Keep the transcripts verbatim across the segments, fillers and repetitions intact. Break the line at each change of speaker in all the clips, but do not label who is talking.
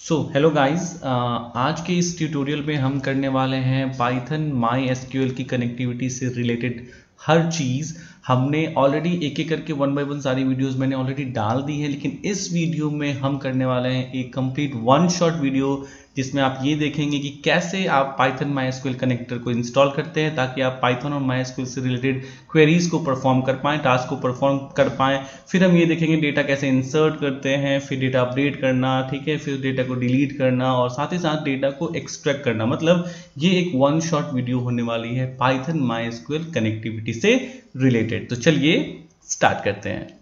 So hello guys, आज के इस ट्यूटोरियल में हम करने वाले हैं पाइथन माई एसक्यूएल की कनेक्टिविटी से रिलेटेड हर चीज़। हमने ऑलरेडी एक एक करके वन बाय वन सारी वीडियोस मैंने ऑलरेडी डाल दी है, लेकिन इस वीडियो में हम करने वाले हैं एक कंप्लीट वन शॉट वीडियो जिसमें आप ये देखेंगे कि कैसे आप पाइथन माई एसक्यूएल कनेक्टर को इंस्टॉल करते हैं ताकि आप पाइथन और माई एसक्यूएल से रिलेटेड क्वेरीज को परफॉर्म कर पाएँ, टास्क को परफॉर्म कर पाएँ। फिर हम ये देखेंगे डेटा कैसे इंसर्ट करते हैं, फिर डेटा अपडेट करना, ठीक है, फिर डेटा को डिलीट करना और साथ ही साथ डेटा को एक्सट्रैक्ट करना। मतलब ये एक वन शॉट वीडियो होने वाली है पाइथन माई एसक्यूएल कनेक्टिविटी से रिलेटेड। तो चलिए स्टार्ट करते हैं।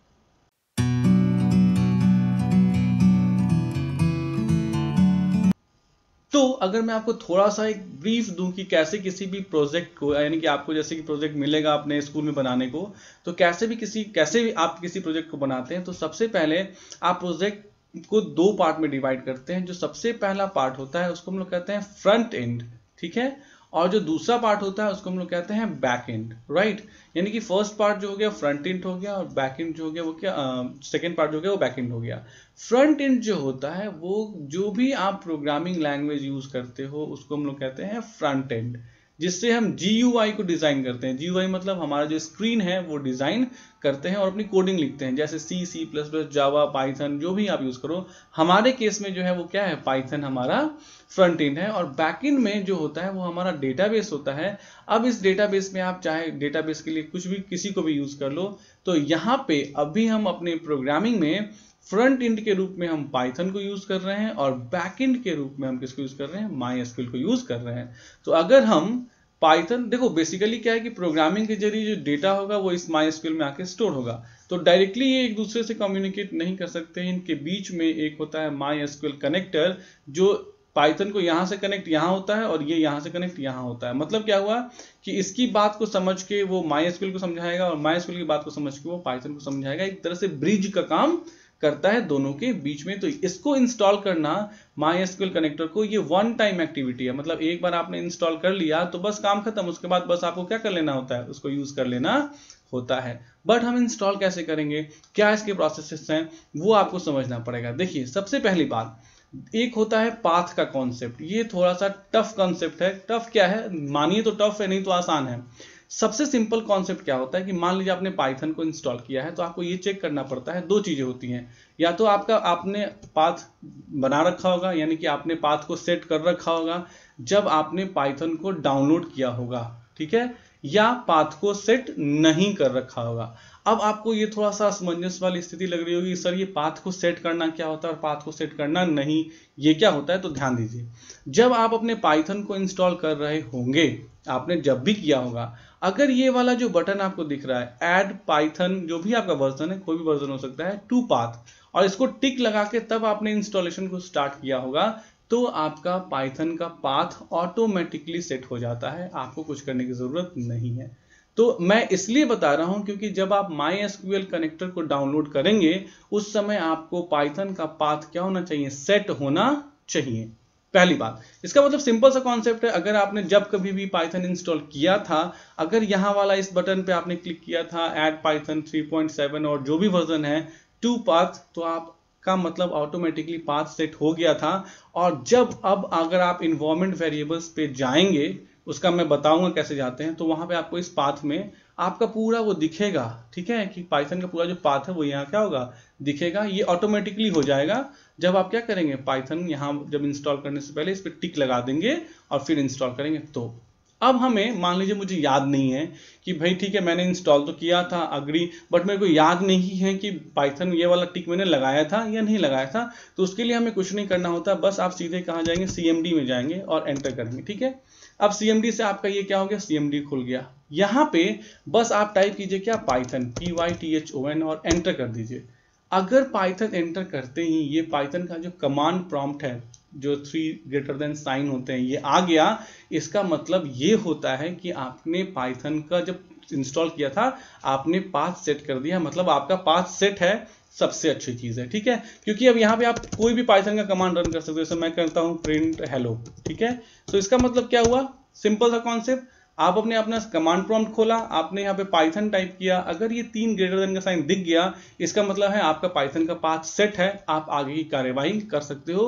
तो अगर मैं आपको थोड़ा सा एक ब्रीफ दूं कि कैसे किसी भी प्रोजेक्ट को, यानी कि आपको जैसे कि प्रोजेक्ट मिलेगा अपने स्कूल में बनाने को, तो कैसे भी किसी कैसे भी आप किसी प्रोजेक्ट को बनाते हैं तो सबसे पहले आप प्रोजेक्ट को दो पार्ट में डिवाइड करते हैं। जो सबसे पहला पार्ट होता है उसको हम लोग कहते हैं फ्रंट एंड, ठीक है, और जो दूसरा पार्ट होता है उसको हम लोग कहते हैं बैक एंड, राइट। यानी कि फर्स्ट पार्ट जो हो गया फ्रंट एंड हो गया और बैक एंड जो हो गया वो क्या, सेकेंड पार्ट जो हो गया वो बैक एंड हो गया। फ्रंट एंड जो होता है वो जो भी आप प्रोग्रामिंग लैंग्वेज यूज करते हो उसको हम लोग कहते हैं फ्रंट एंड, जिससे हम जी यू आई को डिजाइन करते हैं। जी यू आई मतलब हमारा जो स्क्रीन है वो डिजाइन करते हैं और अपनी कोडिंग लिखते हैं, जैसे C C plus plus Java Python जो भी आप यूज करो। हमारे केस में जो है वो क्या है, पाइथन हमारा फ्रंट एंड है। और बैक एंड में जो होता है वो हमारा डेटाबेस होता है। अब इस डेटाबेस में आप चाहे डेटाबेस के लिए कुछ भी किसी को भी यूज कर लो। तो यहाँ पे अभी हम अपने प्रोग्रामिंग में फ्रंट एंड के रूप में हम पाइथन को यूज कर रहे हैं और बैक एंड के रूप में हम किसको यूज कर रहे हैं, माई एसक्यूएल को यूज कर रहे हैं। तो अगर हम पाइथन, देखो बेसिकली क्या है कि प्रोग्रामिंग के जरिए जो डेटा होगा वो इस माई एसक्यूएल में आके स्टोर होगा। तो डायरेक्टली ये एक दूसरे से कम्युनिकेट नहीं कर सकते। इनके बीच में एक होता है माई एसक्यूएल कनेक्टर, जो पाइथन को यहाँ से कनेक्ट यहाँ होता है और ये यहाँ से कनेक्ट यहाँ होता है। मतलब क्या हुआ कि इसकी बात को समझ के वो माई एसक्यूएल को समझाएगा और माई एसक्यूएल की बात को समझ के वो पाइथन को समझाएगा। एक तरह से ब्रिज का काम करता है दोनों के बीच में। तो इसको इंस्टॉल करना माई एसक्यूएल कनेक्टर को, ये वन टाइम एक्टिविटी है। मतलब एक बार आपने इंस्टॉल कर लिया तो बस काम खत्म, उसके बाद बस आपको क्या कर लेना होता है, उसको यूज कर लेना होता है। बट हम इंस्टॉल कैसे करेंगे, क्या इसके प्रोसेसेस हैं, वो आपको समझना पड़ेगा। देखिए सबसे पहली बात, एक होता है पाथ का कॉन्सेप्ट। ये थोड़ा सा टफ कॉन्सेप्ट है। टफ क्या है, मानिए तो टफ है, नहीं तो आसान है। सबसे सिंपल कॉन्सेप्ट क्या होता है कि मान लीजिए आपने पाइथन को इंस्टॉल किया है तो आपको ये चेक करना पड़ता है, दो चीजें होती हैं। या तो आपका आपने पाथ बना रखा होगा, यानी कि आपने पाथ को सेट कर रखा होगा जब आपने पाइथन को डाउनलोड किया होगा, ठीक है, या पाथ को सेट नहीं कर रखा होगा। अब आपको ये थोड़ा सा असमंजस वाली स्थिति लग रही होगी, सर ये पाथ को सेट करना क्या होता है और पाथ को सेट करना नहीं, ये क्या होता है। तो ध्यान दीजिए, जब आप अपने पाइथन को इंस्टॉल कर रहे होंगे, आपने जब भी किया होगा, अगर ये वाला जो बटन आपको दिख रहा है ऐड पाइथन, जो भी आपका वर्जन है, कोई भी वर्जन हो सकता है, टू पाथ, और इसको टिक लगा के तब आपने इंस्टॉलेशन को स्टार्ट किया होगा, तो आपका पाइथन का पाथ ऑटोमेटिकली सेट हो जाता है। आपको कुछ करने की जरूरत नहीं है। तो मैं इसलिए बता रहा हूं क्योंकि जब आप माई एसक्यूएल कनेक्टर को डाउनलोड करेंगे उस समय आपको पाइथन का पाथ क्या होना चाहिए, सेट होना चाहिए। पहली बात, इसका मतलब सिंपल सा कॉन्सेप्ट है। अगर आपने जब कभी भी पाइथन इंस्टॉल किया था, अगर यहाँ वाला इस बटन पे आपने क्लिक किया था add Python three point seven और जो भी वर्जन है टू पाथ, तो आपका मतलब ऑटोमेटिकली पाथ सेट हो गया था। और जब अब अगर आप इन्वायरमेंट वेरिएबल्स पे जाएंगे, उसका मैं बताऊंगा कैसे जाते हैं, तो वहां पे आपको इस पाथ में आपका पूरा वो दिखेगा, ठीक है, कि पाइथन का पूरा जो पाथ है वो यहाँ क्या होगा, दिखेगा। ये ऑटोमेटिकली हो जाएगा जब आप क्या करेंगे, पाइथन यहाँ जब इंस्टॉल करने से पहले इस पर टिक लगा देंगे और फिर इंस्टॉल करेंगे। तो अब हमें मान लीजिए मुझे याद नहीं है कि भाई ठीक है मैंने इंस्टॉल तो किया था, अग्री, बट मेरे को याद नहीं है कि पाइथन ये वाला टिक मैंने लगाया था या नहीं लगाया था। तो उसके लिए हमें कुछ नहीं करना होता, बस आप सीधे कहाँ जाएंगे, सीएमडी में जाएंगे और एंटर करेंगे, ठीक है। अब सीएमडी से आपका ये क्या हो गया, सीएमडी खुल गया। यहाँ पे बस आप टाइप कीजिए क्या, Python, P Y T H O N, और एंटर कर दीजिए। अगर पाइथन एंटर करते ही ये पाइथन का जो कमांड प्रॉम्प्ट है, जो थ्री ग्रेटर देन साइन होते हैं, ये आ गया, इसका मतलब ये होता है कि आपने पाइथन का जब इंस्टॉल किया था आपने पाथ सेट कर दिया। मतलब आपका पाथ सेट है, सबसे अच्छी चीज है, ठीक है। क्योंकि अब यहाँ पे आप कोई भी पाइथन का कमांड रन कर सकते हो। जैसे मैं करता हूँ प्रिंट हेलो, ठीक है। तो इसका मतलब क्या हुआ, सिंपल सा कॉन्सेप्ट, आप अपने अपना कमांड प्रॉम्प्ट खोला, आपने यहाँ पे पाइथन टाइप किया, अगर ये तीन ग्रेटर देन का साइन दिख गया, इसका मतलब है आपका पाइथन का पाथ सेट है, आप आगे की कार्यवाही कर सकते हो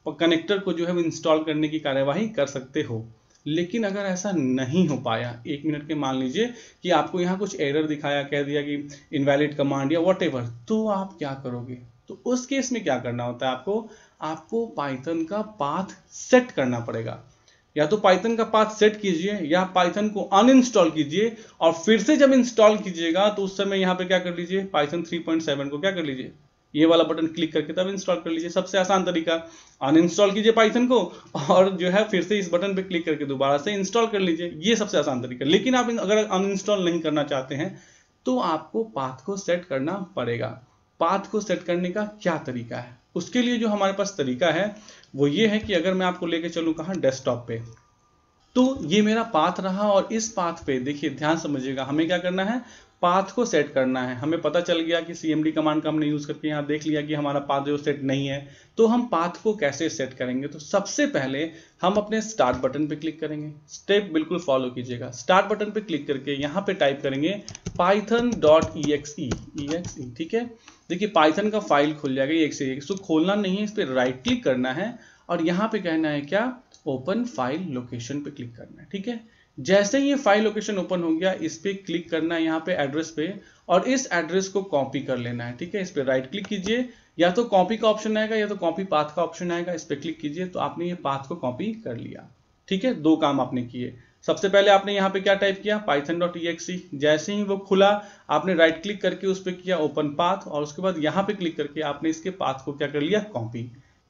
कनेक्टर को जो है इंस्टॉल करने की कार्यवाही कर सकते हो। लेकिन अगर ऐसा नहीं हो पाया, एक मिनट के मान लीजिए कि आपको यहाँ कुछ एरर दिखाया, कह दिया कि इनवैलिड कमांड या व्हाटएवर, तो आप क्या करोगे? तो उस केस में क्या करना होता है आपको आपको पाइथन का पाथ सेट करना पड़ेगा। या तो पाइथन का पाथ सेट कीजिए या पाइथन को अनइंस्टॉल कीजिए और फिर से जब इंस्टॉल कीजिएगा तो उस समय यहाँ पे क्या कर लीजिए, पाइथन थ्री पॉइंट सेवन को क्या कर लीजिए, ये वाला बटन क्लिक करके तब इंस्टॉल कर लीजिए। सबसे आसान तरीका, अनइंस्टॉल कीजिए पाइथन को और जो है फिर से इस बटन पे क्लिक करके दोबारा से इंस्टॉल कर लीजिए, ये सबसे आसान तरीका। लेकिन आप अगर अनइंस्टॉल नहीं करना चाहते हैं तो आपको पाथ को सेट करना पड़ेगा। पाथ को सेट करने का क्या तरीका है? उसके लिए जो हमारे पास तरीका है वो ये है कि अगर मैं आपको लेके चलूं कहां, डेस्कटॉप पे, तो ये मेरा पाथ रहा और इस पाथ पे देखिए ध्यान समझिएगा, हमें क्या करना है, पाथ को सेट करना है। हमें पता चल गया कि सीएमडी कमांड का हमने यूज करके यहाँ देख लिया कि हमारा पाथ जो सेट नहीं है, तो हम पाथ को कैसे सेट करेंगे? तो सबसे पहले हम अपने स्टार्ट बटन पे क्लिक करेंगे। स्टेप बिल्कुल फॉलो कीजिएगा। स्टार्ट बटन पे क्लिक करके यहाँ पे टाइप करेंगे Python dot E X E, ठीक है। देखिए पाइथन का फाइल खुल जाएगा, ये एक्स इसको खोलना नहीं है, इस पर राइट क्लिक करना है और यहाँ पे कहना है क्या, ओपन फाइल लोकेशन पे क्लिक करना है, ठीक है। जैसे ही ये फाइल लोकेशन ओपन हो गया, इस पे क्लिक करना है यहाँ पे एड्रेस पे और इस एड्रेस को कॉपी कर लेना है, ठीक है। इस पे राइट क्लिक कीजिए, या तो कॉपी का ऑप्शन आएगा या तो कॉपी पाथ का ऑप्शन आएगा, इस पे क्लिक कीजिए तो आपने ये पाथ को कॉपी कर लिया, ठीक है। दो काम आपने किए। सबसे पहले आपने यहाँ पे क्या टाइप किया, Python dot E X E, जैसे ही वो खुला आपने राइट क्लिक करके उस पर किया ओपन पाथ और उसके बाद यहाँ पे क्लिक करके आपने इसके पाथ को क्या कर लिया, कॉपी।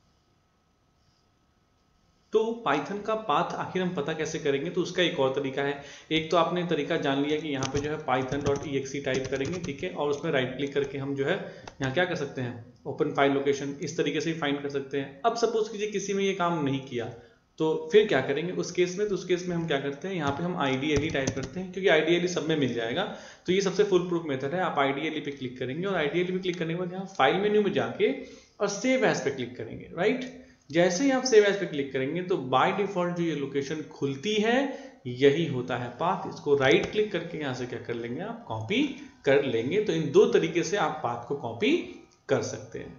तो पाइथन का पाथ आखिर हम पता कैसे करेंगे? तो उसका एक और तरीका है। एक तो आपने तरीका जान लिया कि यहाँ पे जो है Python dot E X E type करेंगे, ठीक है, और उसमें राइट क्लिक करके हम जो है यहाँ क्या कर सकते हैं, ओपन फाइल लोकेशन, इस तरीके से ही फाइंड कर सकते हैं। अब सपोज कीजिए किसी में ये काम नहीं किया तो फिर क्या करेंगे उस केस में? तो उस केस में हम क्या करते हैं, यहाँ पे हम आइडियली टाइप करते हैं, क्योंकि आइडियली सब में मिल जाएगा। तो ये सबसे फुल प्रूफ मेथड है। आप आइडियली पे क्लिक करेंगे और आइडियली पे क्लिक करने के बाद यहाँ फाइल मेन्यू में जाके और सेव एज पे क्लिक करेंगे, राइट। जैसे ही आप सेव एज पे क्लिक करेंगे तो बाय डिफॉल्ट जो ये लोकेशन खुलती है यही होता है पाथ। इसको राइट क्लिक करके यहाँ से क्या कर लेंगे, आप कॉपी कर लेंगे। तो इन दो तरीके से आप पाथ को कॉपी कर सकते हैं।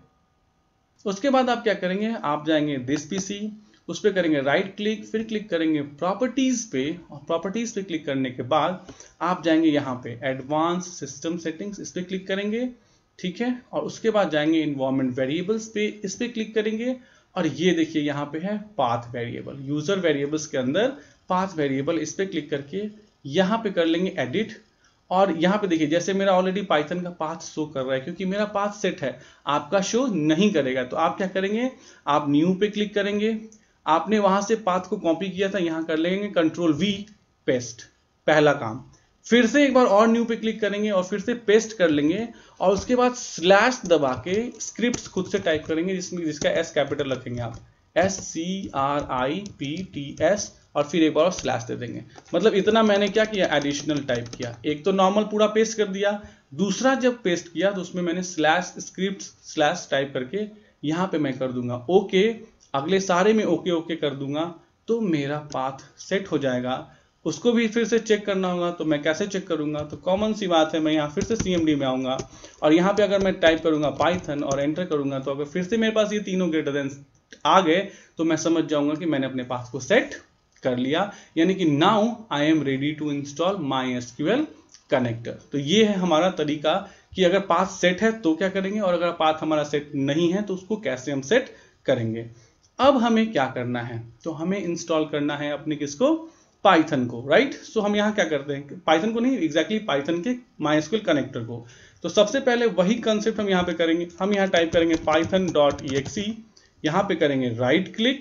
उसके बाद आप क्या करेंगे, आप जाएंगे दिस पीसी, उस पर करेंगे राइट क्लिक, फिर क्लिक करेंगे प्रॉपर्टीज पे और प्रॉपर्टीज पे क्लिक करने के बाद आप जाएंगे यहाँ पे एडवांस सिस्टम सेटिंग्स, इस पे क्लिक करेंगे, ठीक है। और उसके बाद जाएंगे इन्वायरमेंट वेरिएबल्स पे, इस पे क्लिक करेंगे और ये देखिए यहाँ पे है पाथ वेरिएबल, यूजर वेरिएबल्स के अंदर पाथ वेरिएबल, इस पे क्लिक करके यहाँ पे कर लेंगे एडिट। और यहाँ पे देखिए जैसे मेरा ऑलरेडी पाइथन का पाथ शो कर रहा है क्योंकि मेरा पाथ सेट है, आपका शो नहीं करेगा। तो आप क्या करेंगे, आप न्यू पे क्लिक करेंगे, आपने वहां से पाथ को कॉपी किया था, यहाँ कर लेंगे कंट्रोल वी पेस्ट, पहला काम। फिर से एक बार और न्यू पे क्लिक करेंगे और फिर से पेस्ट कर लेंगे और उसके बाद स्लैश दबा के स्क्रिप्ट खुद से टाइप करेंगे, जिसमें जिसका एस कैपिटल रखेंगे आप, S C R I P T S, और फिर एक बार स्लैश दे देंगे। मतलब इतना मैंने क्या किया, एडिशनल टाइप किया। एक तो नॉर्मल पूरा पेस्ट कर दिया, दूसरा जब पेस्ट किया तो उसमें मैंने स्लैश स्क्रिप्ट स्लैश टाइप करके यहाँ पे मैं कर दूंगा ओके। अगले सारे में ओके ओके कर दूंगा तो मेरा पाथ सेट हो जाएगा। उसको भी फिर से चेक करना होगा, तो मैं कैसे चेक करूंगा? तो कॉमन सी बात है, मैं यहाँ फिर से सीएमडी में आऊंगा और यहाँ पे अगर मैं टाइप करूंगा पाइथन और एंटर करूंगा, तो अगर फिर से मेरे पास ये तीनों ग्रेटर देन आ गए तो मैं समझ जाऊंगा कि मैंने अपने पाथ को सेट कर लिया, यानी कि now I am ready to install my SQL connector. तो ये है हमारा तरीका कि अगर पाथ सेट है तो क्या करेंगे और अगर पाथ हमारा सेट नहीं है तो उसको कैसे हम सेट करेंगे। अब हमें क्या करना है, तो हमें इंस्टॉल करना है अपने किसको, पाइथन को, राइट। सो हम यहाँ क्या करते हैं, पाइथन को नहीं, एग्जैक्टली पाइथन के माइस्क्यूएल कनेक्टर को। तो सबसे पहले वही कंसेप्ट हम यहाँ पे करेंगे। हम यहाँ टाइप करेंगे Python dot E X E, यहाँ पे करेंगे राइट क्लिक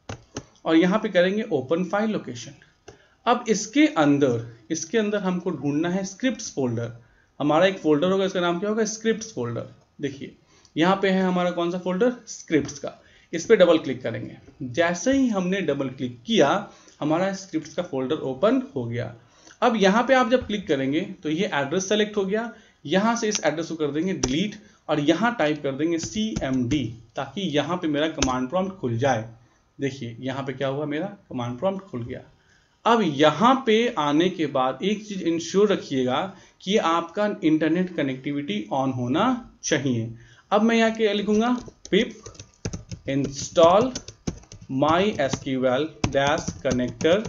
और यहाँ पे करेंगे ओपन फाइल लोकेशन। अब इसके अंदर इसके अंदर हमको ढूंढना है स्क्रिप्ट्स फोल्डर। हमारा एक फोल्डर होगा, इसका नाम क्या होगा, स्क्रिप्ट्स फोल्डर। देखिए यहाँ पे है हमारा कौन सा फोल्डर, स्क्रिप्ट्स का। इस पे डबल क्लिक करेंगे। जैसे ही हमने डबल क्लिक किया हमारा स्क्रिप्ट्स का फोल्डर ओपन हो गया। अब यहाँ पे आप जब क्लिक करेंगे तो ये एड्रेस सेलेक्ट हो गया। यहाँ से इस एड्रेस को कर देंगे डिलीट और यहाँ टाइप कर देंगे सी एम डी, ताकि यहाँ पे मेरा कमांड प्रॉम्प्ट खुल जाए। देखिए यहाँ पे क्या हुआ, मेरा कमांड प्रॉम्प्ट खुल गया। अब यहाँ पे आने के बाद एक चीज इंश्योर रखिएगा कि आपका इंटरनेट कनेक्टिविटी ऑन होना चाहिए। अब मैं यहाँ क्या लिखूंगा, pip install MySQL dash connector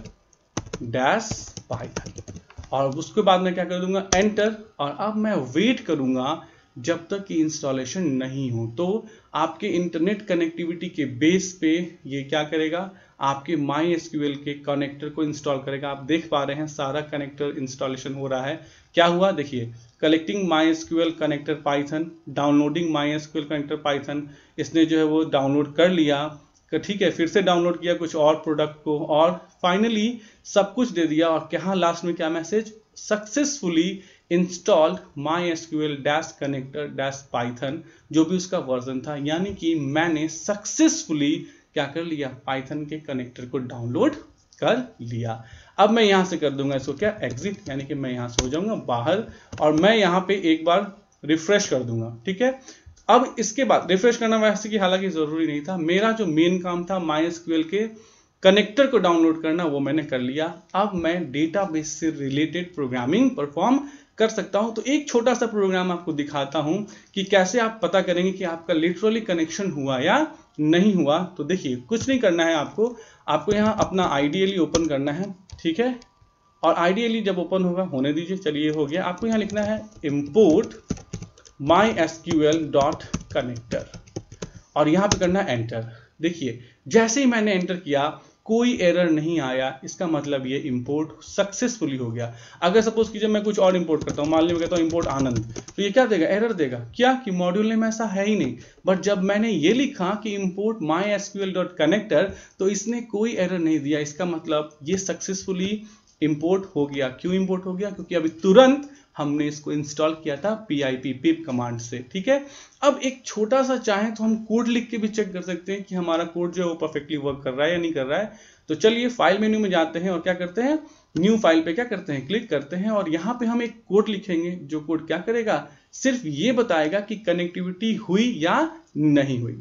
dash Python, और उसके बाद मैं क्या कर दूंगा एंटर, और अब मैं वेट करूंगा जब तक कि इंस्टॉलेशन नहीं हो। तो आपके इंटरनेट कनेक्टिविटी के बेस पे ये क्या करेगा, आपके माई एसक्यूएल के कनेक्टर को इंस्टॉल करेगा। आप देख पा रहे हैं सारा कनेक्टर इंस्टॉलेशन हो रहा है। क्या हुआ देखिए, collecting my SQL connector Python, downloading my SQL connector Python, इसने जो है वो डाउनलोड कर लिया, ठीक है, फिर से डाउनलोड किया कुछ और प्रोडक्ट को, और फाइनली सब कुछ दे दिया। और क्या लास्ट में क्या message, successfully installed MySQL dash connector dash Python, जो भी उसका वर्जन था, यानी कि मैंने सक्सेसफुली क्या कर लिया, पाइथन के कनेक्टर को डाउनलोड कर लिया। अब मैं यहां से कर दूंगा इसको क्या, एग्जिट, यानी कि मैं यहां से हो जाऊंगा बाहर, और मैं यहां पे एक बार रिफ्रेश कर दूंगा। ठीक है, अब इसके बाद रिफ्रेश करना वैसे कि हालांकि जरूरी नहीं था, मेरा जो मेन काम था माई एसक्यूएल के कनेक्टर को डाउनलोड करना, वो मैंने कर लिया। अब मैं डेटाबेस से रिलेटेड प्रोग्रामिंग परफॉर्म कर सकता हूं। तो एक छोटा सा प्रोग्राम आपको दिखाता हूं कि कैसे आप पता करेंगे कि आपका लिटरली कनेक्शन हुआ या नहीं हुआ। तो देखिए, कुछ नहीं करना है आपको, आपको यहां अपना आइडियली ओपन करना है, ठीक है, और आइडियली जब ओपन होगा, होने दीजिए, चलिए हो गया। आपको यहां लिखना है import my SQL dot connector, और यहां पे करना है एंटर। देखिए, जैसे ही मैंने एंटर किया कोई एरर नहीं आया, इसका मतलब ये इंपोर्ट सक्सेसफुली हो गया। अगर सपोज कीजिए मैं कुछ और इंपोर्ट करता हूं, मान लीजिए मैं कहता हूं इंपोर्ट आनंद, तो ये क्या देगा, एरर देगा। क्या कि मॉड्यूल नेम ऐसा है ही नहीं। बट जब मैंने ये लिखा कि import my SQL dot connector, तो इसने कोई एरर नहीं दिया। इसका मतलब ये सक्सेसफुली इंपोर्ट हो गया। क्यों इंपोर्ट हो गया, क्योंकि अभी तुरंत हमने इसको इंस्टॉल किया था पीआईपी पिप कमांड से। ठीक है, अब एक छोटा सा चाहे तो हम कोड लिख के भी चेक कर सकते हैं कि हमारा कोड जो है वो परफेक्टली वर्क कर रहा है या नहीं कर रहा है। तो चलिए फाइल मेन्यू में जाते हैं और क्या करते हैं, न्यू फाइल पे क्या करते हैं, क्लिक करते हैं, और यहां पे हम एक कोड लिखेंगे। जो कोड क्या करेगा, सिर्फ ये बताएगा कि कनेक्टिविटी हुई या नहीं हुई।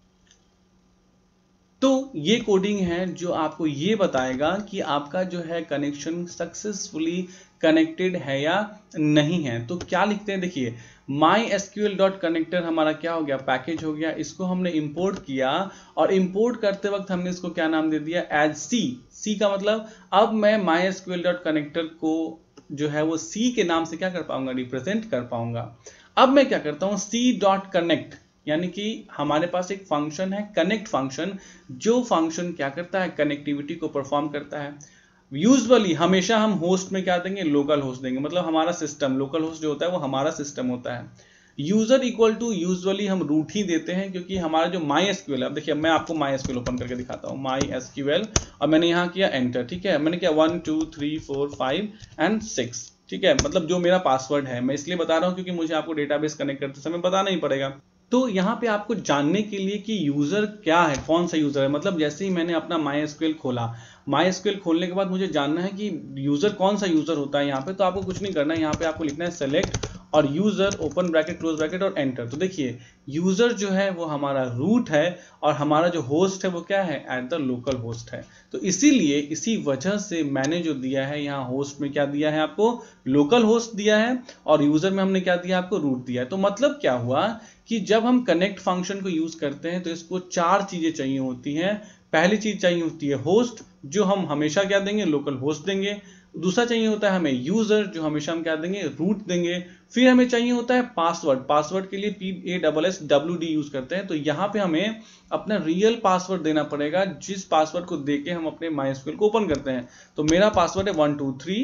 तो ये कोडिंग है जो आपको ये बताएगा कि आपका जो है कनेक्शन सक्सेसफुली कनेक्टेड है या नहीं है। तो क्या लिखते हैं, देखिए माई एसक्यूएल डॉट कनेक्टर हमारा क्या हो गया, पैकेज हो गया। इसको हमने इंपोर्ट किया, और इंपोर्ट करते वक्त हमने इसको क्या नाम दे दिया, एज सी। सी का मतलब अब मैं माई एसक्यूएल डॉट कनेक्टर को जो है वो सी के नाम से क्या कर पाऊंगा, रिप्रेजेंट कर पाऊंगा। अब मैं क्या करता हूं, सी डॉट कनेक्ट, यानी कि हमारे पास एक फंक्शन है कनेक्ट फंक्शन, जो फंक्शन क्या करता है, कनेक्टिविटी को परफॉर्म करता है। यूजुअली हमेशा हम होस्ट में क्या देंगे, लोकल होस्ट देंगे, मतलब हमारा सिस्टम, लोकल होस्ट जो होता है वो हमारा सिस्टम होता है। यूजर इक्वल टू यूजुअली हम रूट ही देते हैं, क्योंकि हमारा जो माई एसक्यूएल है, अब देखिए मैं आपको माई एसक्यूएल ओपन करके दिखाता हूँ, माई एसक्यूएल, और मैंने यहाँ किया एंटर। ठीक है, मैंने किया one two three four five and six. ठीक है, मतलब जो मेरा पासवर्ड है, मैं इसलिए बता रहा हूँ क्योंकि मुझे आपको डेटाबेस कनेक्ट करते समय बताना ही पड़ेगा। तो यहाँ पे आपको जानने के लिए कि यूजर क्या है, कौन सा यूजर है, मतलब जैसे ही मैंने अपना माई एसक्यूएल खोला, माई एसक्यूएल खोलने के बाद मुझे जानना है कि यूजर कौन सा यूजर होता है यहाँ पे। तो आपको कुछ नहीं करना है, यहाँ पे आपको लिखना है सेलेक्ट और user open bracket close bracket और एंटर। तो देखिए यूजर जो है वो हमारा रूट है, और हमारा जो होस्ट है वो क्या है, एट द लोकल होस्ट है। तो इसीलिए इसी वजह से मैंने जो दिया है यहाँ होस्ट में क्या दिया है, आपको लोकल होस्ट दिया है, और यूजर में हमने क्या दिया, आपको रूट दिया है। तो मतलब क्या हुआ कि जब हम कनेक्ट फंक्शन को यूज करते हैं तो इसको चार चीजें चाहिए होती हैं। पहली चीज चाहिए होती है होस्ट, जो हम हमेशा क्या देंगे, लोकल होस्ट देंगे। दूसरा चाहिए होता है हमें यूजर, जो हमेशा हम क्या देंगे, रूट देंगे। फिर हमें चाहिए होता है पासवर्ड, पासवर्ड के लिए P A double S W D use करते हैं। तो यहाँ पे हमें अपना रियल पासवर्ड देना पड़ेगा, जिस पासवर्ड को देके हम अपने माई एसक्यूएल को ओपन करते हैं। तो मेरा पासवर्ड है वन टू थ्री,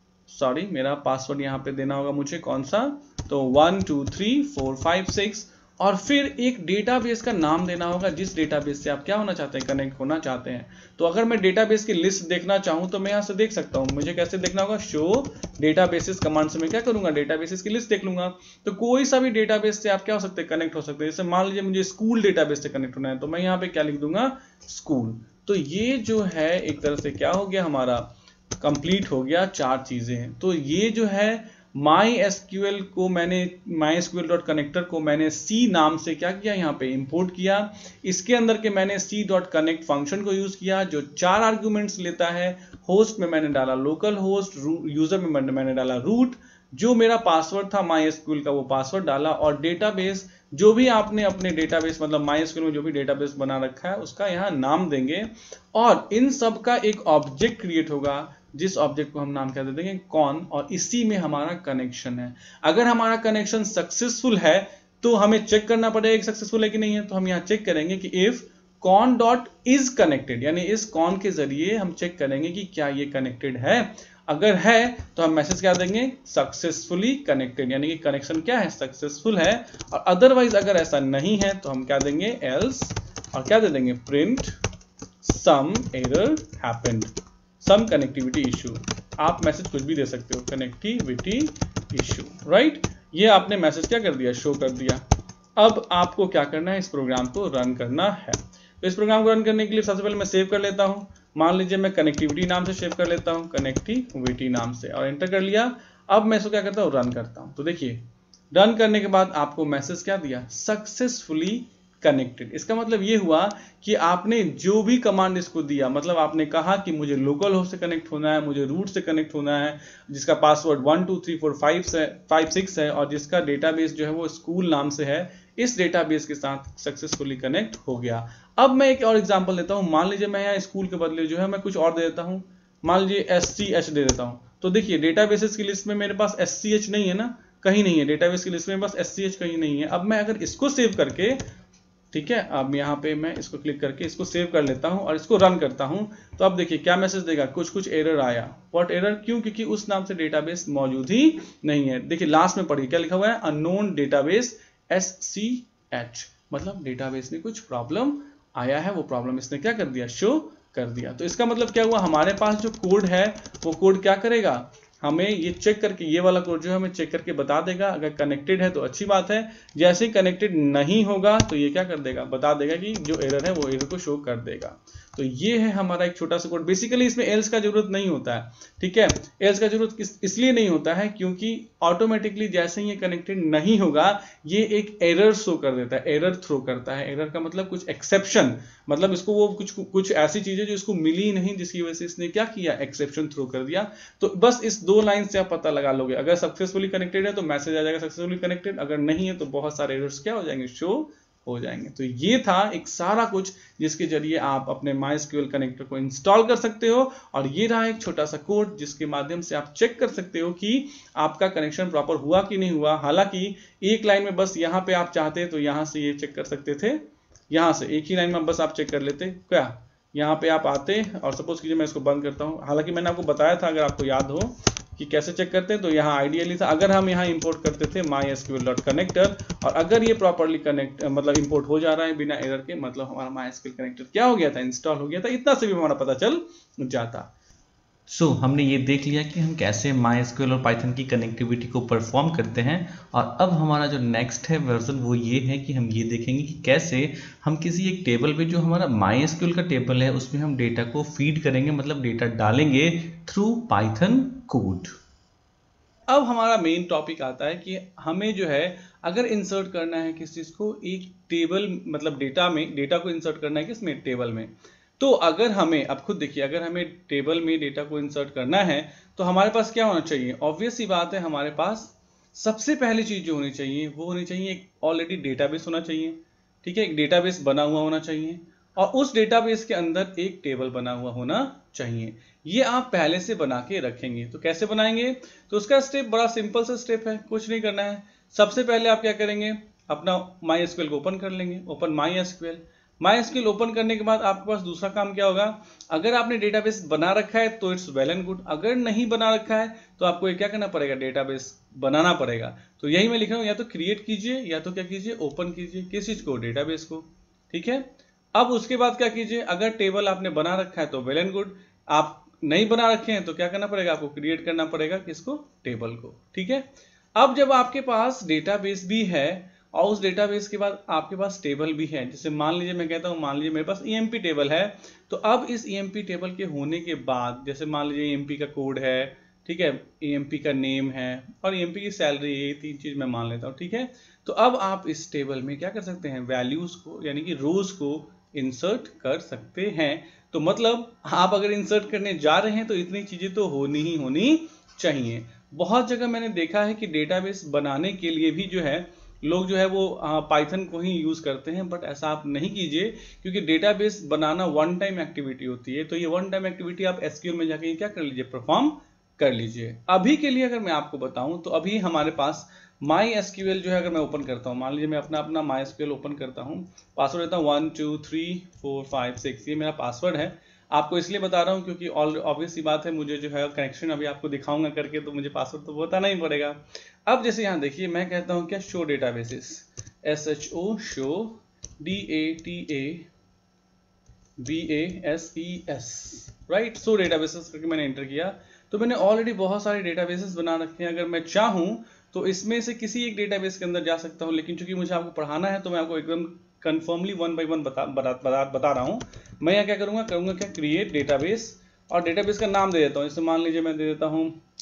सॉरी मेरा पासवर्ड यहाँ पे देना होगा मुझे कौन सा, तो one two three four five six, और फिर एक डेटाबेस का नाम देना होगा, जिस डेटाबेस से आप क्या होना चाहते हैं, कनेक्ट होना चाहते हैं। तो अगर मैं डेटाबेस की लिस्ट देखना चाहूं तो मैं यहाँ से देख सकता हूं। मुझे कैसे देखना होगा, शो डेटाबेसेस कमांड से मैं क्या करूंगा, डेटाबेसेस की लिस्ट देख लूंगा। तो कोई सा भी डेटाबेस से आप क्या हो सकते हैं, कनेक्ट हो सकते हैं। जैसे मान लीजिए मुझे स्कूल डेटाबेस से कनेक्ट होना है, तो मैं यहाँ पे क्या लिख दूंगा, स्कूल। तो ये जो है एक तरह से क्या हो गया, हमारा कंप्लीट हो गया, चार चीजें। तो ये जो है माई एसक्यूएल को मैंने, माई एसक्यूएल डॉट कनेक्टर को मैंने सी नाम से क्या किया, यहाँ पे इंपोर्ट किया। इसके अंदर के मैंने सी डॉट कनेक्ट फंक्शन को यूज किया, जो चार आर्ग्यूमेंट्स लेता है। होस्ट में मैंने डाला लोकल होस्ट, यूजर में मैंने डाला रूट, जो मेरा पासवर्ड था माई एसक्यूएल का वो पासवर्ड डाला, और डेटाबेस जो भी आपने अपने डेटाबेस मतलब माइस्क्यूएल में जो भी डेटाबेस बना रखा है उसका यहाँ नाम देंगे और इन सब का एक ऑब्जेक्ट क्रिएट होगा जिस ऑब्जेक्ट को हम नाम क्या दे देंगे कॉन, और इसी में हमारा कनेक्शन है। अगर हमारा कनेक्शन सक्सेसफुल है तो हमें चेक करना पड़ेगा सक्सेसफुल है कि नहीं है, तो हम यहाँ चेक करेंगे कि if con dot is connected, यानी इस कॉन के जरिए हम चेक करेंगे कि क्या ये कनेक्टेड है। अगर है तो हम मैसेज क्या देंगे सक्सेसफुली कनेक्टेड, यानी कि कनेक्शन क्या है सक्सेसफुल है। और अदरवाइज अगर ऐसा नहीं है तो हम क्या देंगे एल्स, और क्या दे देंगे print some error happened, some connectivity issue. आप मैसेज कुछ भी दे सकते हो, कनेक्टिविटी इशू, राइट। ये आपने मैसेज क्या कर दिया शो कर दिया। अब आपको क्या करना है इस प्रोग्राम को रन करना है। तो इस प्रोग्राम को रन करने के लिए सबसे पहले मैं सेव कर लेता हूं, मान लीजिए मैं कनेक्टिविटी नाम से सेव कर लेता हूं, कनेक्टिविटी नाम से, और एंटर कर लिया। अब मैं इसको क्या करता हूं रन करता हूं। तो देखिए रन करने के बाद आपको मैसेज क्या दिया सक्सेसफुली कनेक्टेड। इसका मतलब ये हुआ कि आपने जो भी कमांड इसको दिया, मतलब आपने कहा कि मुझे लोकल होस्ट से कनेक्ट होना है, मुझे रूट से कनेक्ट होना है, जिसका password one two three four five से फाइव सिक्स है और जिसका डेटाबेस जो है वो स्कूल नाम से है, इस डेटाबेस के साथ सक्सेसफुली कनेक्ट हो गया। अब मैं एक और एग्जांपल देता हूं, मान लीजिए मैं यहाँ स्कूल के बदले जो है मैं कुछ और दे देता हूं, मान लीजिए एस सी एच दे देता हूं। तो देखिए डेटाबेसेस की लिस्ट में मेरे पास एस सी एच नहीं है ना, कहीं नहीं है, डेटाबेस की लिस्ट में बस एस सी एच कहीं नहीं है। अब मैं अगर इसको सेव करके, ठीक है, अब यहाँ पे मैं इसको क्लिक करके इसको सेव कर लेता हूं और इसको रन करता हूं, तो अब देखिए क्या मैसेज देगा, कुछ कुछ एरर आया। व्हाट एरर, क्यों, क्योंकि उस नाम से डेटाबेस मौजूद ही नहीं है। देखिए लास्ट में पढ़िए क्या लिखा हुआ है, unknown database S C H, मतलब डेटाबेस में कुछ प्रॉब्लम आया है, वो प्रॉब्लम इसने क्या कर दिया शो कर दिया। तो इसका मतलब क्या हुआ, हमारे पास जो कोड है वो कोड क्या करेगा, हमें ये चेक करके, ये वाला कोड जो है हमें चेक करके बता देगा। अगर कनेक्टेड है तो अच्छी बात है, जैसे ही कनेक्टेड नहीं होगा तो ये क्या कर देगा, बता देगा कि जो एरर है वो एरर को शो कर देगा। तो ये है हमारा एक छोटा सा कोड। बेसिकली इसमें एल्स का जरूरत नहीं होता है, ठीक है। एल्स का जरूरत इस, इसलिए नहीं होता है क्योंकि ऑटोमेटिकली जैसे ही ये कनेक्टेड नहीं होगा ये एक एरर शो कर देता है, एरर थ्रो करता है। एरर का मतलब कुछ एक्सेप्शन, मतलब इसको वो कुछ कुछ ऐसी चीजें जो इसको मिली नहीं, जिसकी वजह से इसने क्या किया, एक्सेप्शन थ्रो कर दिया। तो बस इस दो लाइन से आप पता लगा लोगे, अगर सक्सेसफुली कनेक्टेड है तो मैसेज आ जाएगा सक्सेसफुली कनेक्टेड, अगर नहीं है तो बहुत सारे एरर्स क्या हो जाएंगे, शो हो जाएंगे। तो ये था एक सारा कुछ जिसके जरिए आप अपने माइस्क्यूएल कनेक्टर को इंस्टॉल कर सकते हो, और ये रहा एक छोटा सा कोड जिसके माध्यम से आप चेक कर सकते हो कि आपका कनेक्शन प्रॉपर हुआ कि नहीं हुआ। हालांकि एक लाइन में बस यहाँ पे आप चाहते तो यहाँ से ये चेक कर सकते थे, यहाँ से एक ही लाइन में बस आप चेक कर लेते, क्या यहाँ पे आप आते और सपोज कीजिए मैं इसको बंद करता हूँ। हालांकि मैंने आपको बताया था, अगर आपको याद हो कि कैसे चेक करते हैं, तो यहाँ आइडियली था अगर हम यहाँ इंपोर्ट करते थे माइस्क्यूएल डॉट कनेक्टर, और अगर ये प्रॉपर्ली कनेक्ट मतलब इंपोर्ट हो जा रहा है बिना एरर के, मतलब हमारा माइस्क्यूएल कनेक्टर क्या हो गया था, इंस्टॉल हो गया था। इतना से भी हमारा पता चल जाता।
सो so, हमने ये देख लिया कि हम कैसे माइस्क्यूएल और पाइथन की कनेक्टिविटी को परफॉर्म करते हैं, और अब हमारा जो नेक्स्ट है वर्जन वो ये है कि हम ये देखेंगे कि कैसे हम किसी एक टेबल पे, जो हमारा माइस्क्यूएल का टेबल है, उसमें हम डेटा को फीड करेंगे, मतलब डेटा डालेंगे थ्रू पाइथन कोड।
अब हमारा मेन टॉपिक आता है कि हमें जो है अगर इंसर्ट करना है किस चीज को, एक टेबल, मतलब डेटा में, डेटा को इंसर्ट करना है किसमें, टेबल में। तो अगर हमें, अब खुद देखिए, अगर हमें टेबल में डेटा को इंसर्ट करना है तो हमारे पास क्या होना चाहिए, ऑब्वियस सी बात है, हमारे पास सबसे पहली चीज जो होनी चाहिए वो होनी चाहिए एक ऑलरेडी डेटाबेस होना चाहिए, ठीक है। एक डेटाबेस बना हुआ होना चाहिए, और उस डेटाबेस के अंदर एक टेबल बना हुआ होना चाहिए। ये आप पहले से बना के रखेंगे। तो कैसे बनाएंगे, तो उसका स्टेप बड़ा सिंपल सा स्टेप है, कुछ नहीं करना है। सबसे पहले आप क्या करेंगे, अपना माइस्क्यूएल को ओपन कर लेंगे, ओपन माइस्क्यूएल। माइस्क्यूएल ओपन करने के बाद आपके पास दूसरा काम क्या होगा, अगर आपने डेटाबेस बना रखा है तो इट्स वेल एंड गुड, अगर नहीं बना रखा है तो आपको ये क्या करना पड़ेगा, डेटाबेस बनाना पड़ेगा। तो यही मैं लिख रहा हूं, या तो क्रिएट कीजिए या तो क्या कीजिए, ओपन कीजिए, किस चीज को, डेटाबेस को, ठीक है। अब उसके बाद क्या कीजिए, अगर टेबल आपने बना रखा है तो वेल एंड गुड, आप नहीं बना रखे हैं तो क्या करना पड़ेगा, आपको क्रिएट करना पड़ेगा किसको, टेबल को, ठीक है। अब जब आपके पास डेटाबेस भी है और उस डेटाबेस के बाद आपके पास टेबल भी है, जैसे मान लीजिए मैं कहता हूं, मान लीजिए मेरे पास ईएमपी टेबल है, तो अब इस ईएमपी टेबल के होने के बाद, जैसे मान लीजिए ईएमपी का कोड है, ठीक है, ईएमपी का नेम है और ईएमपी की सैलरी, ये तीन चीज मैं मान लेता हूं, ठीक है। तो अब आप इस टेबल में क्या कर सकते हैं, वैल्यूज को यानी कि रोज को इंसर्ट कर सकते हैं। तो मतलब आप अगर इंसर्ट करने जा रहे हैं तो इतनी चीजें तो होनी ही होनी चाहिए। बहुत जगह मैंने देखा है कि डेटाबेस बनाने के लिए भी जो है लोग जो है वो पाइथन को ही यूज करते हैं, बट ऐसा आप नहीं कीजिए, क्योंकि डेटाबेस बनाना वन टाइम एक्टिविटी होती है। तो ये वन टाइम एक्टिविटी आप एसक्यूएल में जाके क्या कर लीजिए, परफॉर्म कर लीजिए। अभी के लिए अगर मैं आपको बताऊं तो अभी हमारे पास माई एसक्यूएल जो है, अगर मैं ओपन करता हूं, मान लीजिए मैं अपना अपना माई एसक्यूएल ओपन करता हूं, पासवर्ड देता हूं one two three four five six, ये मेरा पासवर्ड है। आपको इसलिए बता रहा हूं क्योंकि ऑल ऑब्वियस सी बात है, मुझे जो है कनेक्शन अभी आपको दिखाऊंगा करके, तो मुझे पासवर्ड तो बताना ही पड़ेगा। अब जैसे यहाँ देखिए, मैं कहता हूँ क्या, show databases, S H O show, D A T A B A S E S, right, show databases करके मैंने एंटर किया, तो मैंने ऑलरेडी बहुत सारे डेटाबेसेस बना रखे हैं। अगर मैं चाहूँ तो इसमें से किसी एक डेटाबेस के अंदर जा सकता हूँ, लेकिन चूंकि मुझे आपको पढ़ाना है तो मैं आपको एकदम कंफर्मली वन बाय वन बता बता, बता, बता रहा हूँ। मैं यहाँ क्या करूँगा, करूँगा क्या, क्रिएट डेटाबेस, और डेटाबेस का नाम दे देता हूँ। इससे मान लीजिए मैं दे देता हूँ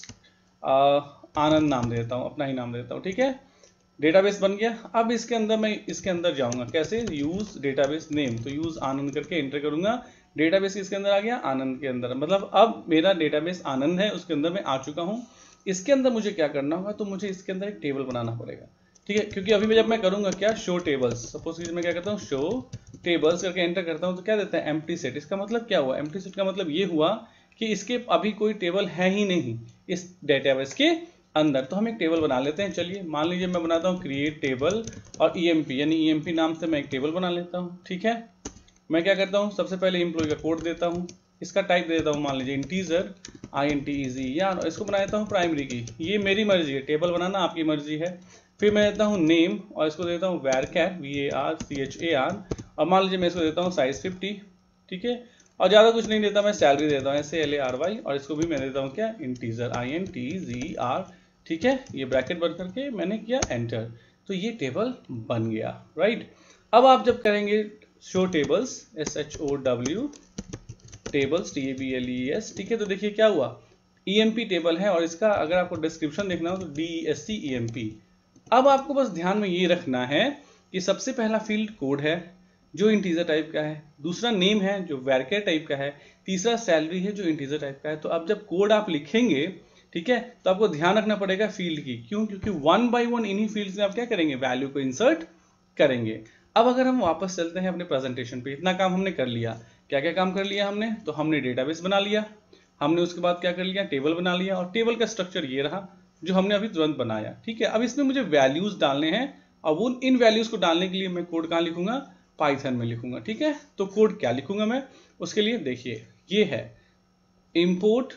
आनंद नाम दे देता हूँ, अपना ही नाम दे देता हूँ, ठीक है। डेटाबेस बन गया। अब इसके अंदर मैं इसके अंदर जाऊँगा, कैसे, यूज डेटाबेस नेम, तो यूज आनंद करके एंटर करूँगा। डेटाबेस किसके अंदर आ गया, आनंद के अंदर, मतलब अब मेरा डेटाबेस आनंद है, उसके अंदर मैं आ चुका हूँ। इसके अंदर मुझे क्या करना होगा, तो मुझे इसके अंदर एक टेबल बनाना पड़ेगा, ठीक है, क्योंकि अभी जब मैं करूंगा क्या, शो टेबल्स, सपोज मैं क्या करता हूँ, शो टेबल्स करके एंटर करता हूँ, तो क्या देता है, एम्प्टी सेट। इसका मतलब क्या हुआ, एम्प्टी सेट का मतलब ये हुआ कि इसके अभी कोई टेबल है ही नहीं इस डेटाबेस के अंदर। तो हम एक टेबल बना लेते हैं। चलिए मान लीजिए मैं बनाता हूँ क्रिएट टेबल, और ईएमपी यानी ईएमपी नाम से मैं एक टेबल बना लेता हूँ, ठीक है। मैं क्या करता हूँ, सबसे पहले एम्प्लॉय का कोड देता हूँ, इसका टाइप दे देता हूँ, मान लीजिए इंटीजर, आई एन टी इजी, या इसको बना देता हूँ प्राइमरी की, ये मेरी मर्जी है, टेबल बनाना आपकी मर्जी है। फिर मैं देता हूँ नेम, और इसको देता हूँ वैरकैट, V A R C H A R, और मान लीजिए मैं इसको देता हूँ साइज फिफ्टी, ठीक है, और ज़्यादा कुछ नहीं देता, मैं सैलरी देता हूँ, S A L A R Y, और इसको भी मैं देता हूँ क्या, integer, I N T G R, ठीक है। ये ब्रैकेट बंद करके मैंने किया एंटर, तो ये टेबल बन गया, राइट। अब आप जब करेंगे show tables, S H O W tables, T A B L E S, ठीक है, तो देखिए क्या हुआ, ईएमपी टेबल है, और इसका अगर आपको डिस्क्रिप्शन देखना हो तो D S C E M P. अब आपको बस ध्यान में ये रखना है कि सबसे पहला फील्ड कोड है जो इंटीजर टाइप का है, दूसरा नेम है जो वैरकेट टाइप का है, तीसरा सैलरी है जो इंटीजर टाइप का है। तो अब जब कोड आप लिखेंगे, ठीक है, तो आपको ध्यान रखना पड़ेगा फील्ड की, क्यों, क्योंकि वन बाय वन इन्हीं फील्ड्स में आप क्या करेंगे, वैल्यू को इंसर्ट करेंगे। अब अगर हम वापस चलते हैं अपने प्रेजेंटेशन पे, इतना काम हमने कर लिया, क्या क्या काम कर लिया हमने, तो हमने डेटाबेस बना लिया, हमने उसके बाद क्या कर लिया, टेबल बना लिया, और टेबल का स्ट्रक्चर ये रहा जो हमने अभी तुरंत बनाया, ठीक है। अब इसमें मुझे वैल्यूज डालने हैं, और वो इन वैल्यूज को डालने के लिए मैं कोड कहाँ लिखूंगा, पाइथन में लिखूंगा, ठीक है। तो कोड क्या लिखूंगा मैं, उसके लिए देखिए ये है इंपोर्ट,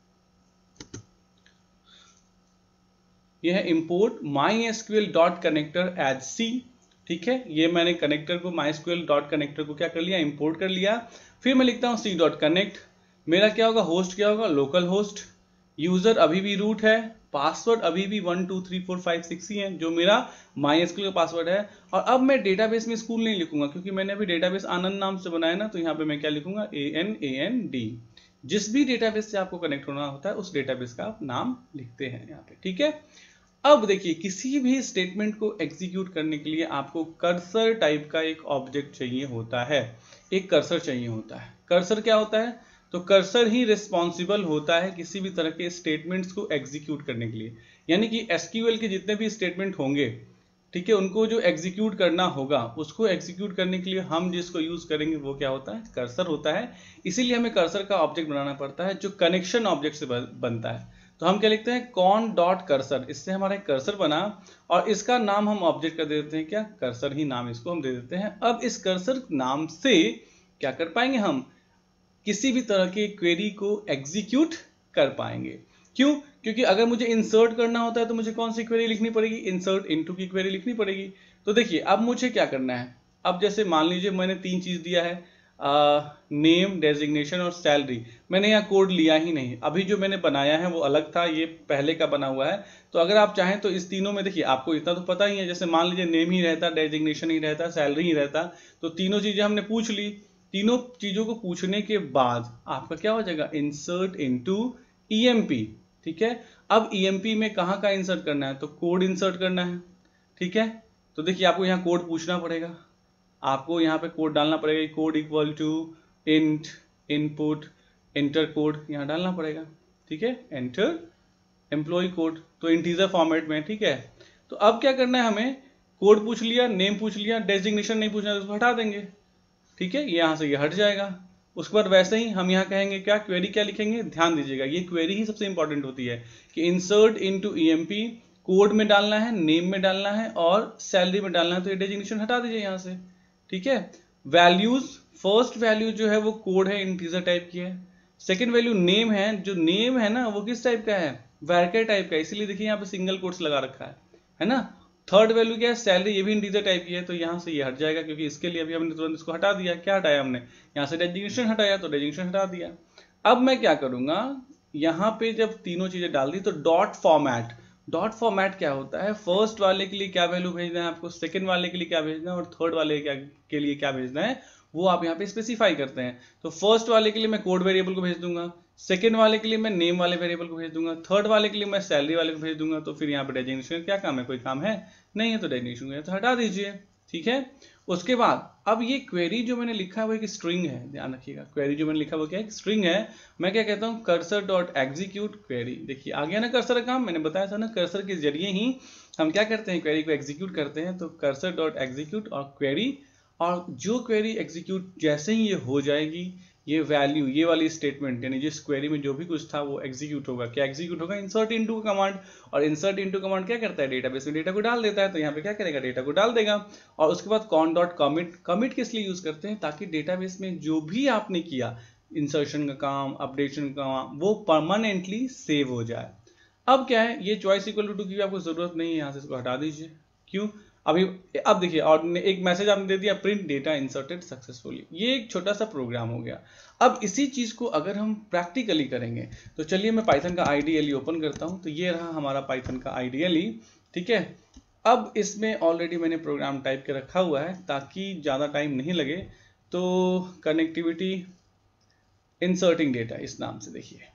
ये है import my SQL dot connector as C, ठीक है। ये मैंने कनेक्टर को, माई एसक्यूएल डॉट कनेक्टर को क्या कर लिया, इंपोर्ट कर लिया। फिर मैं लिखता हूँ सी डॉट कनेक्ट, मेरा क्या होगा, होस्ट क्या होगा, लोकल होस्ट, यूजर अभी भी रूट है, पासवर्ड अभी भी one two three four five six ही है जो मेरा माई एसक्यूएल का पासवर्ड है। और अब मैं डेटाबेस में स्कूल नहीं लिखूंगा, क्योंकि मैंने अभी डेटाबेस आनंद नाम से बनाया ना, तो यहाँ पे मैं क्या लिखूंगा, A N A N D. जिस भी डेटाबेस से आपको कनेक्ट होना होता है उस डेटाबेस का आप नाम लिखते हैं यहाँ पे, ठीक है। अब देखिए, किसी भी स्टेटमेंट को एग्जीक्यूट करने के लिए आपको कर्सर टाइप का एक ऑब्जेक्ट चाहिए होता है, एक कर्सर चाहिए होता है। कर्सर क्या होता है, तो कर्सर ही रिस्पॉन्सिबल होता है किसी भी तरह के स्टेटमेंट्स को एग्जीक्यूट करने के लिए। यानी कि एसक्यूएल के जितने भी स्टेटमेंट होंगे, ठीक है, उनको जो एग्जीक्यूट करना होगा, उसको एग्जीक्यूट करने के लिए हम जिसको यूज करेंगे वो क्या होता है, कर्सर होता है। इसीलिए हमें कर्सर का ऑब्जेक्ट बनाना पड़ता है जो कनेक्शन ऑब्जेक्ट से बनता है। तो हम क्या लिखते हैं, कॉन डॉट कर्सर, इससे हमारा एक कर्सर बना, और इसका नाम हम ऑब्जेक्ट का दे देते हैं क्या, कर्सर ही नाम इसको हम दे देते हैं। अब इस कर्सर नाम से क्या कर पाएंगे, हम किसी भी तरह की क्वेरी को एग्जीक्यूट कर पाएंगे। क्यों, क्योंकि अगर मुझे इंसर्ट करना होता है तो मुझे कौन सी क्वेरी लिखनी पड़ेगी, इंसर्ट इनटू की क्वेरी लिखनी पड़ेगी। तो देखिए अब मुझे क्या करना है, अब जैसे मान लीजिए मैंने तीन चीज दिया है, नेम, डेजिग्नेशन और सैलरी, मैंने यहाँ कोड लिया ही नहीं, अभी जो मैंने बनाया है वो अलग था, ये पहले का बना हुआ है। तो अगर आप चाहें तो इस तीनों में देखिए, आपको इतना तो पता ही है, जैसे मान लीजिए नेम ही रहता, डेजिग्नेशन ही रहता, सैलरी ही रहता, तो तीनों चीजें हमने पूछ ली। तीनों चीजों को पूछने के बाद आपका क्या हो जाएगा, इंसर्ट इनटू ईएमपी, ठीक है। अब ईएमपी में कहाँ का इंसर्ट करना है, तो कोड इंसर्ट करना है, ठीक है। तो देखिए आपको यहाँ कोड पूछना पड़ेगा, आपको यहाँ पे कोड डालना पड़ेगा, code equal to int input enter code यहाँ डालना पड़ेगा, ठीक है, एंटर एम्प्लॉय कोड, तो इंटीजर फॉर्मेट में, ठीक है। तो अब क्या करना है हमें, कोड पूछ लिया, नेम पूछ लिया, डेजिग्नेशन नहीं पूछना तो उसको हटा देंगे, ठीक है, यहाँ से ये हट जाएगा। उसके बाद वैसे ही हम यहाँ कहेंगे क्या, क्वेरी क्या लिखेंगे, ध्यान दीजिएगा ये क्वेरी ही सबसे इंपॉर्टेंट होती है कि इंसर्ट इनटू ईएमपी, कोड में डालना है, नेम में डालना है और सैलरी में डालना है, तो ये डेजिग्नेशन हटा दीजिए यहाँ से, ठीक है। वैल्यूज, फर्स्ट वैल्यू जो है वो कोड है, इंटीजर टाइप की है। सेकेंड वैल्यू नेम है, जो नेम है ना वो किस टाइप का है, वैरिएबल टाइप का, इसीलिए देखिए यहाँ पे सिंगल कोट्स लगा रखा है, है ना। थर्ड वैल्यू क्या है, सैलरी, ये भी इंटीजर टाइप की है, तो यहाँ से ये हट जाएगा क्योंकि इसके लिए अभी हमने तुरंत इसको हटा दिया। क्या हटाया हमने, यहाँ से डेजिग्नेशन हटाया, तो डेजिग्नेशन हटा दिया। अब मैं क्या करूंगा, यहाँ पे जब तीनों चीजें डाल दी तो डॉट फॉर्मेट, डॉट फॉर्मेट क्या होता है, फर्स्ट वाले के लिए क्या वैल्यू भेजना है आपको, सेकंड वाले के लिए क्या भेजना है और थर्ड वाले क्या के लिए क्या भेजना है, वो आप यहाँ पे स्पेसिफाई करते हैं। तो फर्स्ट वाले के लिए मैं कोड वेरिएबल को भेज दूंगा, सेकंड वाले के लिए मैं नेम वाले वेरिएबल को भेज दूंगा, थर्ड वाले के लिए मैं सैलरी वाले को भेज दूंगा। तो फिर यहाँ पे डेजिग्नेशन क्या काम है, कोई काम है नहीं है, तो डेजिग्नेशन तो हटा दीजिए, ठीक है। उसके बाद अब ये क्वेरी जो मैंने लिखा है वो एक स्ट्रिंग है, ध्यान रखिएगा, क्वेरी जो मैंने लिखा है वो क्या है, स्ट्रिंग है। मैं क्या कहता हूँ, कर्सर डॉट एग्जीक्यूट क्वेरी। देखिए आ गया ना कर्सर का काम, मैंने बताया था ना कर्सर के जरिए ही हम क्या करते हैं, क्वेरी को एग्जीक्यूट करते हैं। तो कर्सर डॉट एग्जीक्यूट और क्वेरी, और जो क्वेरी एग्जीक्यूट जैसे ही ये हो जाएगी, ये वैल्यू, ये वाली स्टेटमेंट यानी जिस क्वेरी में जो भी कुछ था वो एग्जीक्यूट होगा। क्या एग्जीक्यूट होगा, इंसर्ट इनटू कमांड। और इंसर्ट इनटू कमांड क्या करता है, डेटाबेस में डेटा को डाल देता है, तो यहाँ पे क्या करेगा, डेटा को डाल देगा। और उसके बाद कॉन डॉट कमिट, कमिट किस लिए यूज करते हैं, ताकि डेटाबेस में जो भी आपने किया, इंसर्शन का काम, अपडेशन का काम, वो परमानेंटली सेव हो जाए। अब क्या है, ये चॉइस इक्वल टू की आपको जरूरत नहीं है, यहाँ से इसको हटा दीजिए। क्यों, अभी अब देखिए, और एक मैसेज आपने दे दिया, प्रिंट डेटा इंसर्टेड सक्सेसफुली। ये एक छोटा सा प्रोग्राम हो गया। अब इसी चीज को अगर हम प्रैक्टिकली करेंगे, तो चलिए मैं पाइथन का आईडीएलई ओपन करता हूं। तो ये रहा हमारा पाइथन का आईडीएलई, ठीक है। अब इसमें ऑलरेडी मैंने प्रोग्राम टाइप के रखा हुआ है ताकि ज्यादा टाइम नहीं लगे। तो कनेक्टिविटी इंसर्टिंग डेटा इस नाम से, देखिए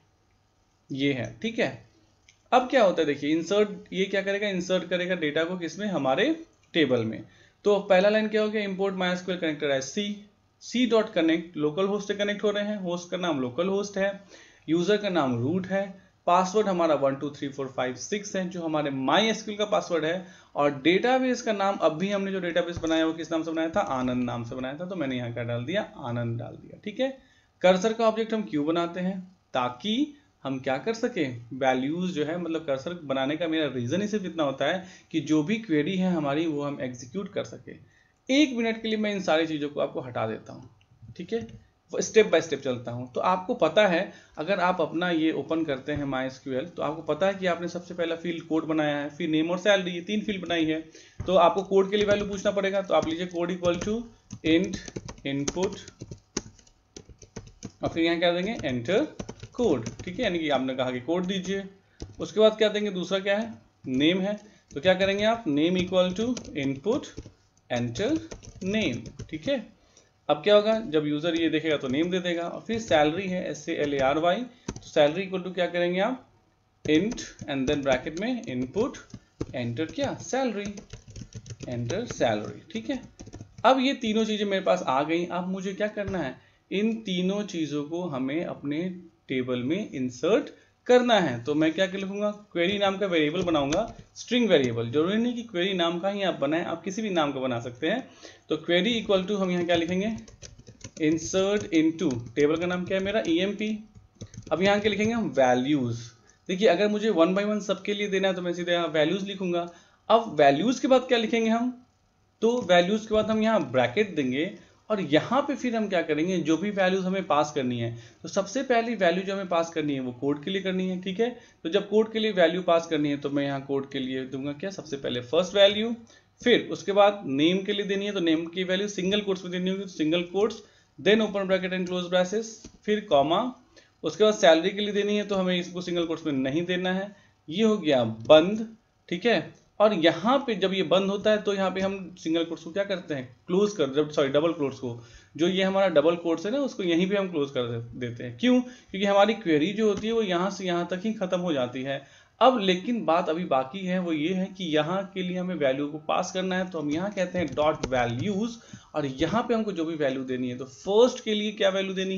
ये है, ठीक है। अब क्या होता है, देखिए इंसर्ट, ये क्या करेगा, इंसर्ट करेगा डेटा को किसमें, हमारे टेबल में। तो पहला लाइन क्या हो गया, import MySQL connector as C, C dot connect, local host से कनेक्ट हो रहे हैं, होस्ट का नाम लोकल होस्ट है, यूजर का नाम रूट है, पासवर्ड हमारा one two three four five six है जो हमारे माइस्क्यूएल का पासवर्ड है, और डेटाबेस का नाम अब भी हमने जो डेटाबेस बनाया वो किस नाम से बनाया था, आनंद नाम से बनाया था, तो मैंने यहाँ क्या डाल दिया, आनंद डाल दिया, ठीक है। कर्सर का ऑब्जेक्ट हम क्यों बनाते हैं, ताकि हम क्या कर सके, वैल्यूज जो है, मतलब कर्सर बनाने का मेरा रीजन ही सिर्फ इतना होता है कि जो भी क्वेरी है हमारी वो हम एग्जीक्यूट कर सके। एक मिनट के लिए मैं इन सारी चीजों को आपको हटा देता हूँ, ठीक है, स्टेप बाय स्टेप चलता हूँ। तो आपको पता है, अगर आप अपना ये ओपन करते हैं माइस्क्यूएल, तो आपको पता है कि आपने सबसे पहला फील्ड कोड बनाया है, फिर नेम और सैलरी, ये तीन फील्ड बनाई है। तो आपको कोड के लिए वैल्यू पूछना पड़ेगा, तो आप लीजिए code equal to int input, और फिर यहाँ क्या देंगे, एंटर कोड, ठीक है, यानी कि आपने कहा कि कोड दीजिए। उसके बाद क्या देंगे, दूसरा क्या है, नेम है, तो क्या करेंगे आप, name equal to input enter name, ठीक है। अब क्या होगा, जब यूजर ये देखेगा तो नेम दे देगा। और फिर सैलरी है, S A L A R Y, तो सैलरी इक्वल टू क्या करेंगे आप, इंट एंड देन ब्रैकेट में इनपुट एंटर क्या, सैलरी, एंटर सैलरी, ठीक है। अब ये तीनों चीजें मेरे पास आ गई। अब मुझे क्या करना है, इन तीनों चीजों को हमें अपने टेबल में इंसर्ट करना है। तो मैं क्या लिखूंगा, क्वेरी नाम का वेरिएबल बनाऊंगा, स्ट्रिंग वेरिएबल, जरूरी नहीं कि क्वेरी नाम का ही आप बनाएं, आप किसी भी नाम का बना सकते हैं। तो क्वेरी इक्वल टू हम यहाँ क्या लिखेंगे, इंसर्ट इनटू, टेबल का नाम क्या है मेरा, ईएमपी। अब यहाँ के लिखेंगे हम वैल्यूज। देखिए अगर मुझे वन बाय वन सबके लिए देना है तो मैं सीधे यहाँ वैल्यूज लिखूंगा। अब वैल्यूज के बाद क्या लिखेंगे हम, तो वैल्यूज के बाद हम यहाँ ब्रैकेट देंगे, और यहाँ पे फिर हम क्या करेंगे, जो भी वैल्यूज हमें पास करनी है, तो सबसे पहली वैल्यू जो हमें पास करनी है वो कोड के लिए करनी है, ठीक है। तो जब कोड के लिए वैल्यू पास करनी है तो मैं यहाँ कोड के लिए दूंगा क्या, सबसे पहले फर्स्ट वैल्यू, फिर उसके बाद नेम के लिए देनी है तो नेम की वैल्यू सिंगल कोट्स में देनी होगी, तो single quotes, then open bracket and close braces, फिर कॉमा। उसके बाद सैलरी के लिए देनी है तो हमें इसको सिंगल कोट्स में नहीं देना है, ये हो गया बंद, ठीक है। और यहाँ पे जब ये बंद होता है तो यहाँ पे हम सिंगल कोट्स को क्या करते हैं, क्लोज कर, जब सॉरी डबल कोट्स को, जो ये हमारा डबल कोट्स है ना, उसको यहीं पे हम क्लोज कर देते हैं। क्यों, क्योंकि हमारी क्वेरी जो होती है वो यहाँ से यहाँ तक ही खत्म हो जाती है। अब लेकिन बात अभी बाकी है, वो ये है कि यहाँ के लिए हमें वैल्यू को पास करना है, तो हम यहाँ कहते हैं डॉट वैल्यूज, और यहाँ पे हमको जो भी वैल्यू देनी है, तो फर्स्ट के लिए क्या वैल्यू देनी है,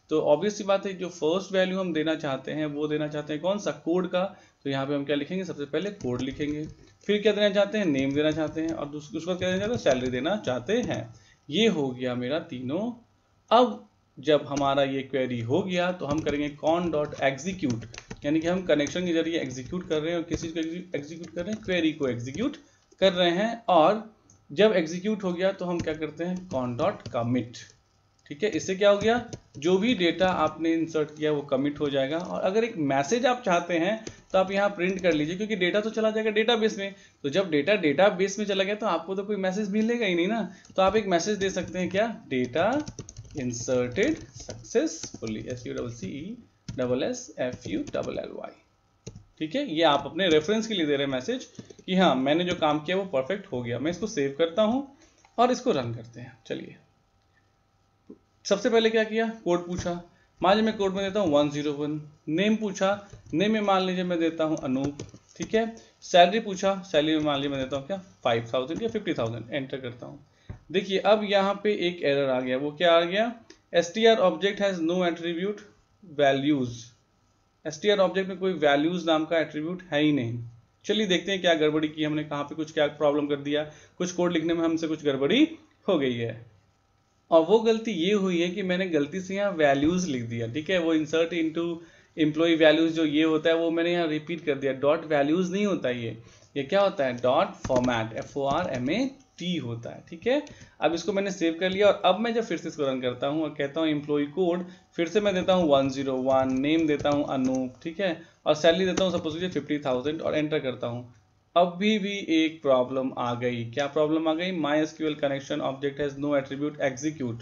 तो ऑब्वियस सी बात है, जो फर्स्ट वैल्यू हम देना चाहते हैं वो देना चाहते हैं कौन सा, कोड का। तो यहाँ पे हम क्या लिखेंगे, सबसे पहले कोड लिखेंगे, फिर क्या देना चाहते हैं, नेम देना चाहते हैं, और दूसरे उसके बाद क्या देना चाहते हैं, सैलरी देना चाहते हैं। ये हो गया मेरा तीनों। अब जब हमारा ये क्वेरी हो गया तो हम करेंगे कॉन डॉट एग्जीक्यूट, यानी कि हम कनेक्शन के जरिए एग्जीक्यूट कर रहे हैं और किसी को एग्जीक्यूट कर रहे हैं, क्वेरी को एग्जीक्यूट कर रहे हैं। और जब एग्जीक्यूट हो गया तो हम क्या करते हैं, कॉन डॉट कमिट। ठीक है, इससे क्या हो गया, जो भी डेटा आपने इंसर्ट किया वो कमिट हो जाएगा। और अगर एक मैसेज आप चाहते हैं तो आप यहाँ प्रिंट कर लीजिए, क्योंकि डेटा तो चला जाएगा डेटाबेस में। तो जब डेटा डेटाबेस में चला गया तो आपको तो कोई मैसेज मिलेगा ही नहीं ना। तो आप एक मैसेज दे सकते हैं, क्या, data inserted successfully, S U double C E double S F U double L Y. ठीक है, ये आप अपने रेफरेंस के लिए दे रहे हैं मैसेज कि हाँ मैंने जो काम किया वो परफेक्ट हो गया। मैं इसको सेव करता हूं और इसको रन करते हैं। चलिए, सबसे पहले क्या किया, कोड पूछा, मान लीजिए मैं कोड में देता हूँ वन ज़ीरो वन। नेम पूछा, नेम में मान लीजिए मैं देता हूँ अनूप। ठीक है, सैलरी पूछा, सैलरी में मान लीजिए मैं देता हूँ क्या, फाइव थाउजेंड या फिफ्टी थाउजेंड। एंटर करता हूँ। देखिए अब यहाँ पे एक एरर आ गया। वो क्या आ गया, S T R object has no attribute values. S T R object में कोई वैल्यूज नाम का एट्रीब्यूट है ही नहीं। चलिए देखते हैं क्या गड़बड़ी की हमने, कहाँ पे कुछ क्या प्रॉब्लम कर दिया, कुछ कोड लिखने में हमसे कुछ गड़बड़ी हो गई है। और वो गलती ये हुई है कि मैंने गलती से यहाँ वैल्यूज लिख दिया। ठीक है, वो इंसर्ट इनटू एम्प्लॉय वैल्यूज जो ये होता है वो मैंने यहाँ रिपीट कर दिया। डॉट वैल्यूज नहीं होता ये ये क्या होता है, dot format, F O R M A T होता है। ठीक है, अब इसको मैंने सेव कर लिया और अब मैं जब फिर से इसको रन करता हूँ और कहता हूँ एम्प्लॉय कोड, फिर से मैं देता हूँ वन ज़ीरो वन, नेम देता हूँ अनूप। ठीक है, और सैलरी देता हूँ सपोज लीजिए फिफ्टी थाउजेंड और एंटर करता हूँ। अभी भी एक प्रॉब्लम आ गई। क्या प्रॉब्लम आ गई, my SQL connection object has no attribute execute.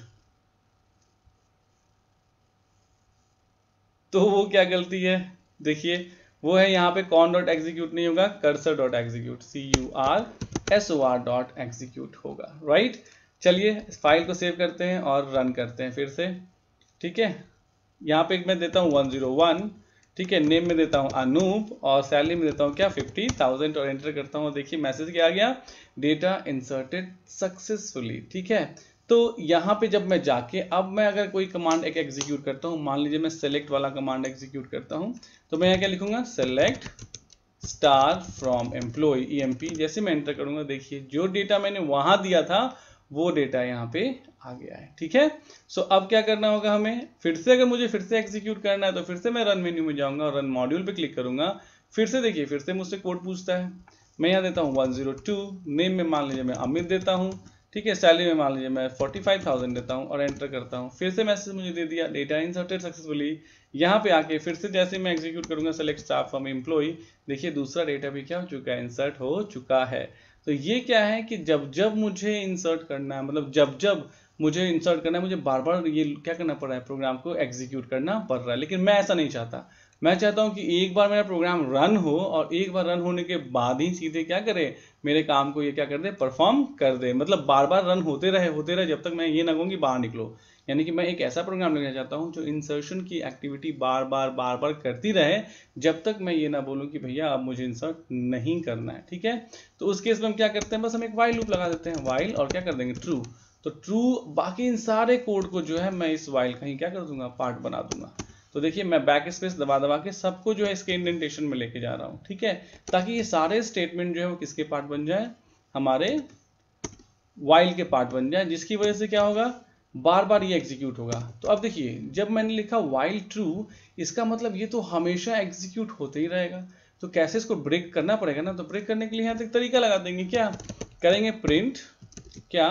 तो वो क्या गलती है, देखिए वो है यहाँ पे कॉन डॉट एग्जीक्यूट नहीं होगा, cursor dot execute, C U R S O R dot execute होगा। राइट, चलिए फाइल को सेव करते हैं और रन करते हैं फिर से। ठीक है, यहाँ पे मैं देता हूँ वन ज़ीरो वन। ठीक है, नेम में देता हूँ अनूप और सैलरी में देता हूँ क्या, फिफ्टी थाउजेंड और एंटर करता हूँ। देखिए मैसेज क्या आ गया, डेटा इंसर्टेड सक्सेसफुली। ठीक है, तो यहाँ पे जब मैं जाके अब मैं अगर कोई कमांड एक एग्जीक्यूट करता हूँ, मान लीजिए मैं सेलेक्ट वाला कमांड एग्जीक्यूट करता हूँ, तो मैं यहाँ क्या लिखूंगा, select star from employ E M P. जैसे मैं एंटर करूंगा देखिए जो डेटा मैंने वहां दिया था वो डेटा यहाँ पे आ गया है। ठीक है, सो अब क्या करना होगा हमें, फिर से अगर मुझे फिर से एग्जीक्यूट करना है तो फिर से मैं रन मेन्यू में जाऊंगा और रन मॉड्यूल पे क्लिक करूंगा। फिर से देखिए फिर से मुझसे कोड पूछता है, मैं यहाँ देता हूँ वन ज़ीरो टू, नेम में मान लीजिए मैं अमित देता हूँ। ठीक है, सैलरी में मान लीजिए मैं फोर्टी फाइव थाउजेंड देता हूँ और एंटर करता हूँ। फिर से मैसेज मुझे दे दिया, डेटा इंसर्टेड सक्सेसफुली। यहाँ पे आके फिर से जैसे मैं एग्जीक्यूट करूंगा सेलेक्ट स्टार फ्रॉम एम्प्लॉय, देखिए दूसरा डेटा भी क्या हो चुका है, इंसर्ट हो चुका है। तो ये क्या है कि जब जब मुझे इंसर्ट करना है, मतलब जब जब मुझे इंसर्ट करना है, मुझे बार बार ये क्या करना पड़ रहा है, प्रोग्राम को एग्जीक्यूट करना पड़ रहा है। लेकिन मैं ऐसा नहीं चाहता, मैं चाहता हूं कि एक बार मेरा प्रोग्राम रन हो और एक बार रन होने के बाद ही सीधे क्या करे, मेरे काम को ये क्या कर दे, परफॉर्म कर दे। मतलब बार बार रन होते रहे होते रहे जब तक मैं ये ना कहूँ कि बाहर निकलो। यानी कि मैं एक ऐसा प्रोग्राम लिखना चाहता हूं जो इंसर्शन की एक्टिविटी बार बार बार बार करती रहे जब तक मैं ये ना बोलूं कि भैया अब मुझे इंसर्ट नहीं करना है। ठीक है, तो उस केस में हम क्या करते हैं, बस हम एक वाइल लूप लगा देते हैं, वाइल और क्या कर देंगे, ट्रू। तो ट्रू, बाकी इन सारे कोड को जो है मैं इस वाइल का ही क्या कर दूंगा, पार्ट बना दूंगा। तो देखिए मैं बैक स्पेस दबा दबा के सबको जो है इसके इंडेंटेशन में लेके जा रहा हूँ। ठीक है, ताकि ये सारे स्टेटमेंट जो है वो किसके पार्ट बन जाए, हमारे वाइल के पार्ट बन जाए, जिसकी वजह से क्या होगा, बार बार ये एग्जीक्यूट होगा। तो अब देखिए जब मैंने लिखा वाइल ट्रू, इसका मतलब ये तो हमेशा एग्जीक्यूट होते ही रहेगा। तो कैसे इसको ब्रेक करना पड़ेगा ना, तो ब्रेक करने के लिए यहाँ तक तरीका लगा देंगे, क्या करेंगे, प्रिंट क्या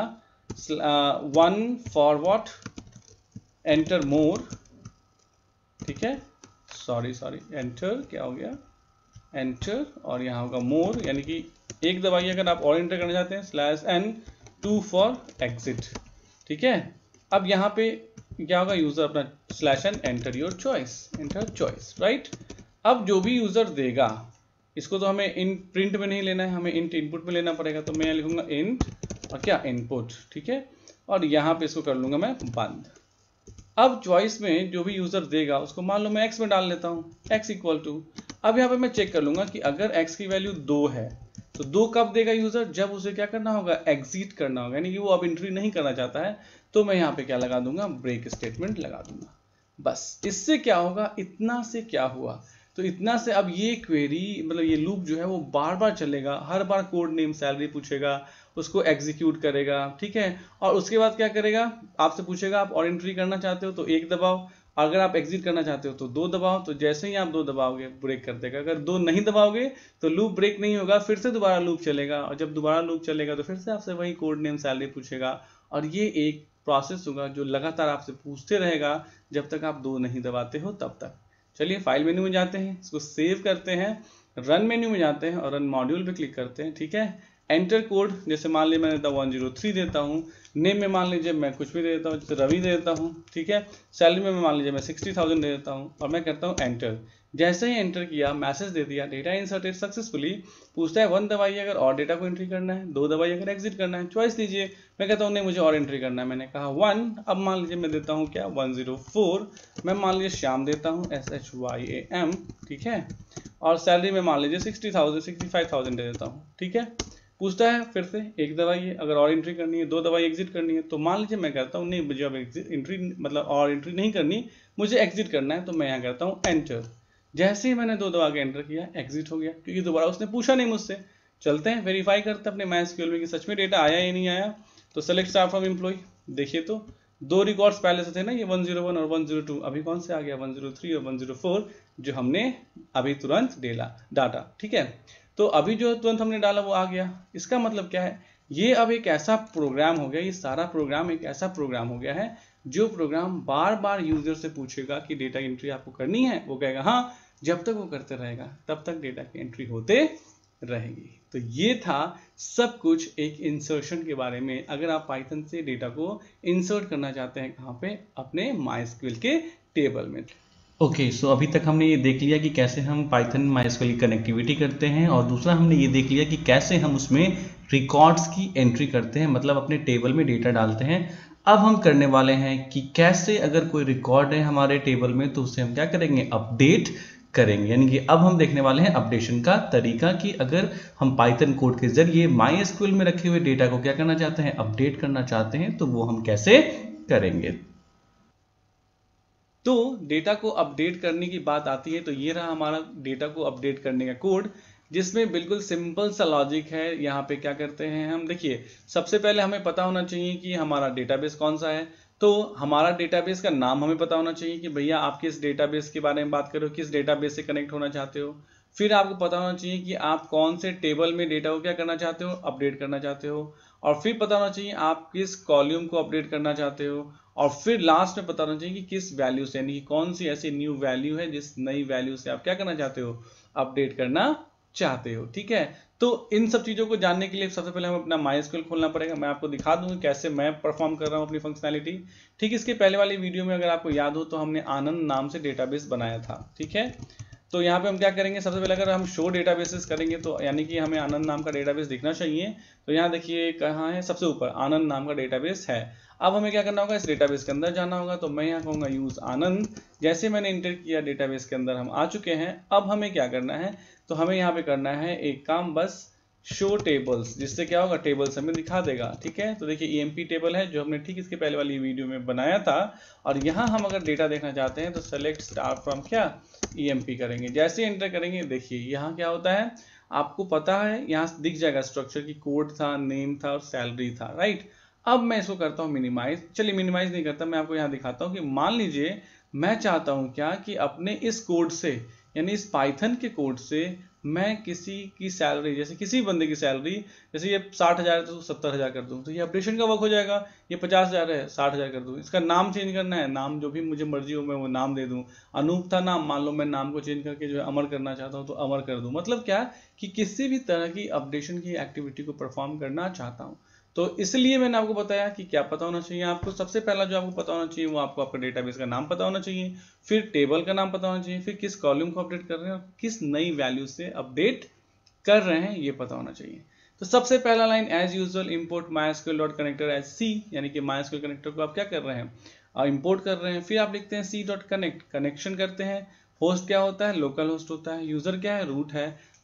वन फॉरवर्ड एंटर मोर। ठीक है, सॉरी सॉरी एंटर क्या हो गया, एंटर और यहाँ होगा मोर, यानी कि एक दबाइए अगर आप और एंटर करना चाहते हैं, slash N two for exit. ठीक है, अब यहाँ पे क्या होगा, यूजर अपना slash N enter your choice, enter choice. Right, अब जो भी यूजर देगा इसको तो हमें इन प्रिंट में नहीं लेना है, हमें इंट इनपुट में लेना पड़ेगा। तो मैं लिखूंगा इंट और क्या इनपुट। ठीक है, और यहाँ पे इसको कर लूंगा मैं बंद। अब चॉइस में जो भी यूजर देगा उसको मान लो मैं x में डाल लेता हूँ, x इक्वल टू। अब यहाँ पे मैं चेक कर लूंगा कि अगर x की वैल्यू दो है तो दो कब देगा यूजर, जब उसे क्या करना होगा, एग्जिट करना होगा, यानी कि वो अब एंट्री नहीं करना चाहता है। तो मैं यहाँ पे क्या लगा दूंगा, ब्रेक स्टेटमेंट लगा दूंगा। बस इससे क्या होगा, इतना से क्या हुआ, तो इतना से अब ये क्वेरी मतलब ये लूप जो है वो बार बार चलेगा, हर बार कोड नेम सैलरी पूछेगा, उसको एग्जीक्यूट करेगा, ठीक है। और उसके बाद क्या करेगा, आपसे पूछेगा आप और एंट्री करना चाहते हो तो एक दबाओ, अगर आप एग्जिट करना चाहते हो तो दो दबाओ। तो जैसे ही आप दो दबाओगे ब्रेक कर देगा, अगर दो नहीं दबाओगे तो लूप ब्रेक नहीं होगा, फिर से दोबारा लूप चलेगा, और जब दोबारा लूप चलेगा तो फिर से आपसे वही कोड नेम सैलरी पूछेगा। और ये एक प्रोसेस होगा जो लगातार आपसे पूछते रहेगा जब तक आप दो नहीं दबाते हो तब तक। चलिए फाइल मेन्यू में जाते हैं, इसको सेव करते हैं, रन मेन्यू में जाते हैं और रन मॉड्यूल पे क्लिक करते हैं, ठीक है। एंटर कोड, जैसे मान लीजिए मैं देता हूँ वन जीरो थ्री देता हूँ, नेम में मान लीजिए मैं कुछ भी दे देता हूँ, जैसे रवि दे देता हूँ, ठीक है। सैलरी में मान लीजिए मैं सिक्सटी थाउजेंड दे देता हूँ और मैं करता हूँ एंटर। जैसे ही एंटर किया, मैसेज दे दिया डेटा इंसर्टेड सक्सेसफुली, पूछता है वन दबाइए अगर और डेटा को एंट्री करना है, दो दबाइए अगर एग्जिट करना है, चॉइस दीजिए। मैं कहता हूँ नहीं मुझे और एंट्री करना है, मैंने कहा वन। अब मान लीजिए मैं देता हूँ क्या वन जीरो फोर, मैं मान लीजिए श्याम देता हूँ, S H Y A M, ठीक है। और सैलरी में मान लीजिए sixty thousand sixty five thousand दे देता हूँ, ठीक है। पूछता है फिर से एक दबाइए अगर और एंट्री करनी है, दो दबाई एग्जिट करनी है। तो मान लीजिए मैं कहता हूँ नहीं मुझे अब एंट्री मतलब और एंट्री नहीं करनी, मुझे एग्जिट करना है, तो मैं यहाँ करता हूँ एंटर। जैसे ही मैंने दो दबा के एंटर किया, एग्जिट हो गया, क्योंकि दोबारा उसने पूछा नहीं मुझसे। चलते हैं वेरीफाई करते हैं अपने माइस्क्यूएल में कि सच में डेटा आया या नहीं आया। तो सेलेक्ट स्टार फ्रॉम एम्प्लॉय, देखिए तो दो रिकॉर्ड्स पहले से थे ना, ये वन जीरो वन और वन जीरो टू, अभी कौन से आ गया वन जीरो थ्री और वन जीरो फोर जो हमने अभी तुरंत डेला डाटा, ठीक है। तो अभी जो तुरंत हमने डाला वो आ गया। इसका मतलब क्या है, ये अब एक ऐसा प्रोग्राम हो गया, ये सारा प्रोग्राम एक ऐसा प्रोग्राम हो गया है जो प्रोग्राम बार बार यूजर से पूछेगा कि डेटा एंट्री आपको करनी है, वो कहेगा हाँ, जब तक वो करते रहेगा तब तक डेटा की एंट्री होते रहेगी। तो ये था सब कुछ एक इंसर्शन के बारे में, अगर आप पाइथन से डेटा को इंसर्ट करना चाहते हैं कहाँ पे, अपने माइस्क्यूएल के टेबल में।
ओके okay, सो so अभी तक हमने ये देख लिया कि कैसे हम पाइथन माइस्क्यूएल की कनेक्टिविटी करते हैं, और दूसरा हमने ये देख लिया कि कैसे हम उसमें रिकॉर्ड्स की एंट्री करते हैं, मतलब अपने टेबल में डेटा डालते हैं। अब हम करने वाले हैं कि कैसे अगर कोई रिकॉर्ड है हमारे टेबल में तो उसे हम क्या करेंगे, अपडेट करेंगे। यानी कि अब हम देखने वाले हैं अपडेशन का तरीका, कि अगर हम पाइथन कोड के जरिए माइस्क्यूएल में रखे हुए डेटा को क्या करना चाहते हैं, अपडेट करना चाहते हैं, तो वो हम कैसे करेंगे।
तो डेटा को अपडेट करने की बात आती है, तो ये रहा हमारा डेटा को अपडेट करने का कोड, जिसमें बिल्कुल सिंपल सा लॉजिक है। यहाँ पे क्या करते हैं हम, देखिए सबसे पहले हमें पता होना चाहिए कि हमारा डेटाबेस कौन सा है। तो हमारा डेटाबेस का नाम हमें पता होना चाहिए कि भैया आप किस डेटाबेस के बारे में बात कर रहे हो, किस डेटाबेस से कनेक्ट होना चाहते हो। फिर आपको पता होना चाहिए कि आप कौन से टेबल में डेटा को क्या करना चाहते हो, अपडेट करना चाहते हो। और फिर पता होना चाहिए आप किस कॉलम को अपडेट करना चाहते हो। और फिर लास्ट में पता होना चाहिए कि किस वैल्यू से, यानी कि कौन सी ऐसी न्यू वैल्यू है जिस नई वैल्यू से आप क्या करना चाहते हो, अपडेट करना चाहते हो, ठीक है। तो इन सब चीजों को जानने के लिए सबसे पहले हमें अपना माइस्क्यूएल खोलना पड़ेगा। मैं आपको दिखा दूंगा कैसे मैं परफॉर्म कर रहा हूं अपनी फंक्शनैलिटी। ठीक, इसके पहले वाली वीडियो में अगर आपको याद हो तो हमने आनंद नाम से डेटाबेस बनाया था, ठीक है। तो यहाँ पे हम क्या करेंगे, सबसे पहले अगर हम शो डेटाबेसेस करेंगे तो यानी कि हमें आनंद नाम का डेटाबेस दिखना चाहिए। तो यहाँ देखिए कहाँ है, सबसे ऊपर आनंद नाम का डेटाबेस है। अब हमें क्या करना होगा, इस डेटाबेस के अंदर जाना होगा। तो मैं यहाँ कहूँगा यूज आनंद। जैसे मैंने इंटर किया, डेटाबेस के अंदर हम आ चुके हैं। अब हमें क्या करना है, तो हमें यहाँ पे करना है एक काम, बस शो टेबल्स, जिससे क्या होगा, टेबल्स हमें दिखा देगा, ठीक है। तो देखिए ईएमपी टेबल है जो हमने ठीक इसके पहले वाली वीडियो में बनाया था। और यहाँ हम अगर डेटा देखना चाहते हैं तो सेलेक्ट स्टार फ्रॉम क्या, ईएमपी करेंगे। जैसे एंटर करेंगे देखिए यहाँ क्या होता है, आपको पता है यहाँ दिख जाएगा स्ट्रक्चर की कोड था, नेम था और सैलरी था, राइट। अब मैं इसको करता हूँ मिनिमाइज। चलिए मिनिमाइज नहीं करता, मैं आपको यहाँ दिखाता हूँ कि मान लीजिए मैं चाहता हूँ क्या, कि अपने इस कोड से, यानी इस पाइथन के कोड से मैं किसी की सैलरी, जैसे किसी बंदे की सैलरी, जैसे ये साठ हजार है तो सत्तर हजार कर दूं, तो ये अपडेशन का वर्क हो जाएगा। ये पचास हजार है, साठ हजार कर दूं। इसका नाम चेंज करना है, नाम जो भी मुझे मर्जी हो मैं वो नाम दे दूं। अनूप था नाम, मान लो मैं नाम को चेंज करके जो है अमर करना चाहता हूं तो अमर कर दूं। मतलब क्या, कि किसी भी तरह की अपडेशन की एक्टिविटी को परफॉर्म करना चाहता हूं। तो इसलिए मैंने आपको बताया कि क्या पता होना चाहिए आपको। सबसे पहला जो आपको पता होना चाहिए वो आपको आपका डेटाबेस का नाम पता होना चाहिए, फिर टेबल का नाम पता होना चाहिए, फिर किस कॉलम को अपडेट कर रहे हैं और किस नई वैल्यू से अपडेट कर रहे हैं ये पता होना चाहिए। तो सबसे पहला line, as usual import MySQL dot connector as C, यानी कि माइस्क्यूएल कनेक्टर को आप क्या कर रहे हैं, इंपोर्ट कर रहे हैं। फिर आप लिखते हैं सी डॉट कनेक्ट, कनेक्शन करते हैं। होस्ट क्या होता है, लोकल होस्ट होता है। यूजर क्या है, रूट है।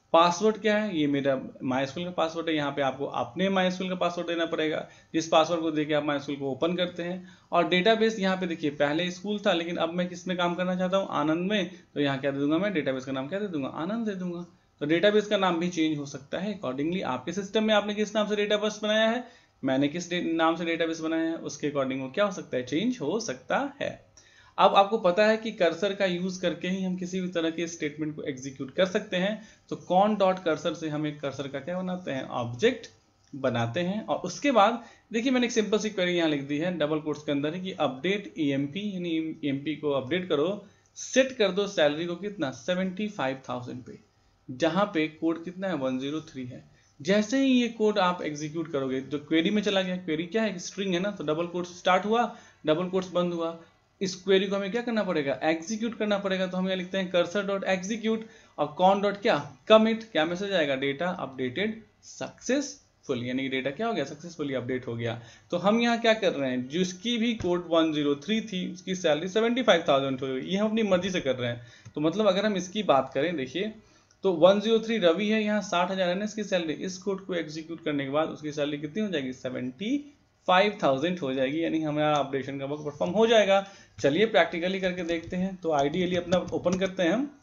पासवर्ड क्या है, ये मेरा माइस्क्यूएल का पासवर्ड है। यहाँ पे आपको अपने माइस्क्यूएल का पासवर्ड देना पड़ेगा, जिस पासवर्ड को देके आप माइस्क्यूएल को ओपन करते हैं। और डेटाबेस यहाँ पे देखिए पहले स्कूल था, लेकिन अब मैं किस में काम करना चाहता हूँ, आनंद में, तो यहाँ क्या दे दूंगा मैं, डेटाबेस का नाम क्या दे दूंगा, आनंद दे दूंगा। तो डेटाबेस का नाम भी चेंज हो सकता है अकॉर्डिंगली। आपके सिस्टम में आपने किस नाम से डेटाबेस बनाया है, मैंने किस नाम से डेटाबेस बनाया है, उसके अकॉर्डिंग वो क्या हो सकता है, चेंज हो सकता है। अब आपको पता है कि कर्सर का यूज करके ही हम किसी भी तरह के स्टेटमेंट को एग्जीक्यूट कर सकते हैं। तो कॉन डॉट कर्सर से हम एक कर्सर का क्या बनाते हैं, ऑब्जेक्ट बनाते हैं। और उसके बाद देखिए मैंने एक सिंपल सी क्वेरी यहाँ लिख दी है डबल कोट्स के अंदर है कि अपडेट ईएमपी, यानी ईएमपी को अपडेट करो, सेट कर दो सैलरी को कितना, सेवेंटी फाइव थाउजेंड पे, जहां पे कोड कितना है, वन जीरो थ्री है। जैसे ही ये कोड आप एग्जीक्यूट करोगे तो क्वेरी में चला गया, क्वेरी क्या है, स्ट्रिंग है ना, तो डबल कोट्स स्टार्ट हुआ, डबल कोट्स बंद हुआ। इस क्वेरी को हमें क्या करना पड़ेगा, एग्जीक्यूट करना पड़ेगा। तो हम यहाँ लिखते हैं कर्सर डॉट एग्जीक्यूट और कॉन डॉट क्या, कमिट, क्या मैसेज आएगा, डेटा अपडेटेड सक्सेसफुल, यानी कि डेटा क्या हो गया, सक्सेसफुली अपडेट हो गया। तो हम यहाँ क्या कर रहे हैं, जिसकी भी कोड वन जीरो थ्री थी उसकी सैलरी सेवेंटी फाइव थाउजेंड हो गई, ये हम अपनी मर्जी से कर रहे हैं। तो मतलब अगर हम इसकी बात करें, देखिए तो वन जीरो थ्री रवि है, यहाँ साठ हजार है ना इसकी सैलरी, इस कोड को एग्जीक्यूट करने के बाद उसकी सैलरी कितनी हो जाएगी, सेवेंटी फाइव थाउजेंड हो जाएगी, यानी हमारा अपडेशन का वर्क परफॉर्म हो जाएगा। चलिए प्रैक्टिकली करके देखते हैं। तो आइडियली अपना ओपन करते हैं हम,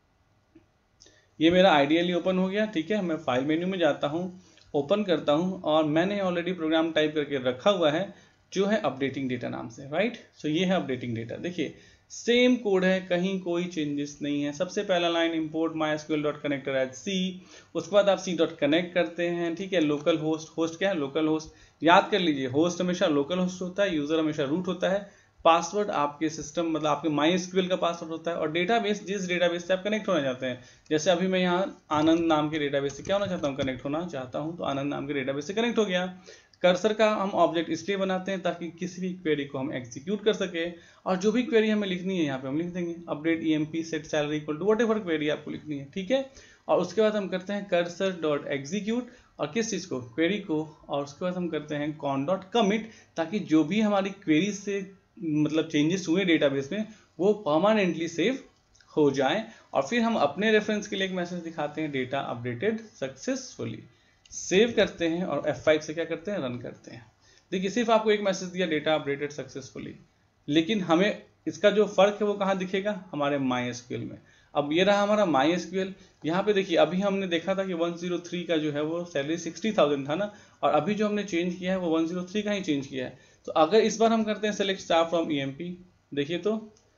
ये मेरा आइडियली ओपन हो गया, ठीक है। मैं फाइल मेन्यू में जाता हूँ, ओपन करता हूँ, और मैंने ऑलरेडी प्रोग्राम टाइप करके रखा हुआ है जो है अपडेटिंग डेटा नाम से, राइट। सो ये है अपडेटिंग डेटा, देखिए सेम कोड है, कहीं कोई चेंजेस नहीं है। सबसे पहला line import MySQL dot connector as C, उसके बाद आप सी डॉट कनेक्ट करते हैं, ठीक है। लोकल होस्ट, होस्ट क्या है, लोकल होस्ट, याद कर लीजिए होस्ट हमेशा लोकल होस्ट होता है, यूजर हमेशा रूट होता है, पासवर्ड आपके सिस्टम मतलब आपके माइस्क्यूएल का पासवर्ड होता है, और डेटाबेस जिस डेटाबेस से आप कनेक्ट होना चाहते हैं। जैसे अभी मैं यहाँ आनंद नाम के डेटाबेस से क्या होना चाहता हूँ, कनेक्ट होना चाहता हूँ, तो आनंद नाम के डेटाबेस से कनेक्ट हो गया। कर्सर का हम ऑब्जेक्ट इसलिए बनाते हैं ताकि किसी भी क्वेरी को हम एग्जीक्यूट कर सके, और जो भी क्वेरी हमें लिखनी है यहाँ पे हम लिख देंगे, update EMP set salary equal to whatever query आपको लिखनी है, ठीक है। और उसके बाद हम करते हैं कर्सर डॉट एग्जीक्यूट, और किस चीज़ को, क्वेरी को, और उसके बाद हम करते हैं कॉन डॉट कमिट, ताकि जो भी हमारी क्वेरी से मतलब चेंजेस हुए डेटाबेस में वो परमानेंटली सेव हो जाए। और फिर हम अपने रेफरेंस के लिए एक मैसेज दिखाते हैं, डेटा अपडेटेड सक्सेसफुली, सेव करते हैं और एफ फाइव से क्या करते हैं, रन करते हैं। देखिए सिर्फ आपको एक मैसेज दिया, डेटा अपडेटेड सक्सेसफुली, लेकिन हमें इसका जो फर्क है वो कहाँ दिखेगा, हमारे माइस्क्यूएल में। अब ये रहा हमारा माइस्क्यूएल, यहाँ पे देखिए अभी हमने देखा था कि वन जीरो थ्री का जो है वो सैलरी सिक्सटी थाउजेंड था ना, और अभी जो हमने चेंज किया है वो वन जीरो थ्री का ही चेंज किया है। तो अगर इस बार हम करते हैं सेलेक्ट स्टार फ्रॉम ईएमपी, देखिए तो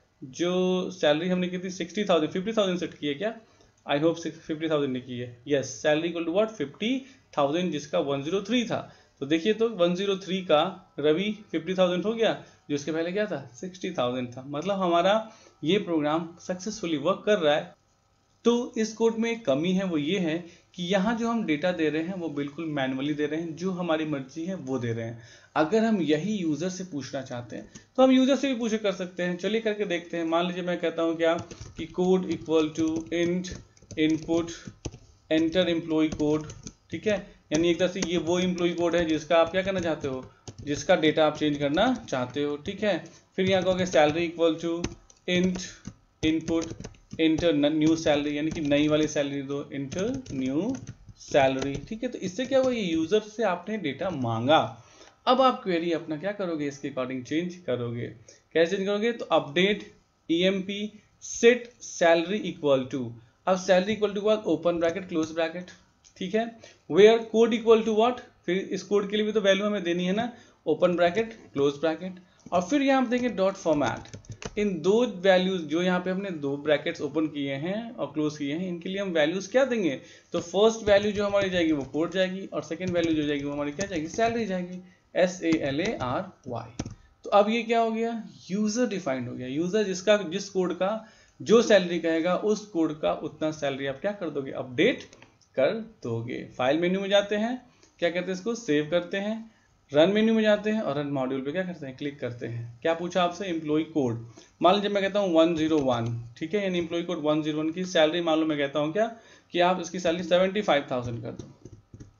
जो सैलरी हमने की थी sixty thousand, fifty thousand set की है क्या, आई होप फिफ्टी थाउजेंड ने की है, yes, salary equal to what, fifty thousand, जिसका वन जीरो थ्री था। तो देखिए तो वन जीरो थ्री का रवि फिफ्टी थाउजेंड हो गया, जो इसके पहले क्या था, सिक्सटी थाउजेंड था। मतलब हमारा ये प्रोग्राम सक्सेसफुली वर्क कर रहा है। तो इस कोड में एक कमी है, वो ये है कि यहाँ जो हम डेटा दे रहे हैं वो बिल्कुल मैनुअली दे रहे हैं, जो हमारी मर्जी है वो दे रहे हैं। अगर हम यही यूजर से पूछना चाहते हैं तो हम यूजर से भी पूछे कर सकते हैं। चलिए करके देखते हैं। मान लीजिए मैं कहता हूँ क्या कि code equal to int input enter employ code, ठीक है। यानी एक तरह से ये वो एम्प्लॉय कोड है जिसका आप क्या करना चाहते हो, जिसका डेटा आप चेंज करना चाहते हो, ठीक है। फिर यहाँ कहोगे salary equal to int input enter new salary, यानी कि नई वाली सैलरी दो, इंटर न्यू सैलरी, ठीक है। तो इससे क्या हुआ, ये यूजर से आपने डेटा मांगा। अब आप क्वेरी अपना क्या करोगे, इसके अकॉर्डिंग चेंज करोगे। कैसे चेंज करोगे, तो update EMP set salary equal to, अब salary equal to what, open bracket close bracket, ठीक है। Where code equal to what, फिर इस कोड के लिए भी तो वैल्यू हमें देनी है ना, ओपन ब्रैकेट क्लोज ब्रैकेट, और फिर यहाँ देंगे डॉट फॉर्मेट। इन दो वैल्यूज जो यहाँ पे हमने दो ब्रैकेट्स ओपन किए हैं और क्लोज किए हैं, इनके लिए हम वैल्यूज क्या देंगे, तो फर्स्ट वैल्यू जो हमारी जाएगी वो कोड जाएगी, और सेकंड वैल्यू जो जाएगी वो हमारी क्या जाएगी, सैलरी जाएगी, S A L A R Y. तो अब ये क्या हो गया, यूजर डिफाइंड हो गया। यूजर जिसका जिस कोड का जो सैलरी कहेगा उस कोड का उतना सैलरी आप क्या कर दोगे, अपडेट कर दोगे। फाइल मेन्यू में जाते हैं, क्या कहते हैं इसको, सेव करते हैं, रन मेन्यू में जाते हैं और रन मॉड्यूल पे क्या करते हैं, क्लिक करते हैं। क्या पूछा आपसे, एम्प्लॉय कोड। मान लीजिए मैं कहता हूँ वन जीरो वन, ठीक है, यानी employ code one zero one की सैलरी मान लो मैं कहता हूँ क्या कि आप इसकी सैलरी सेवेंटी फाइव थाउजेंड कर दो,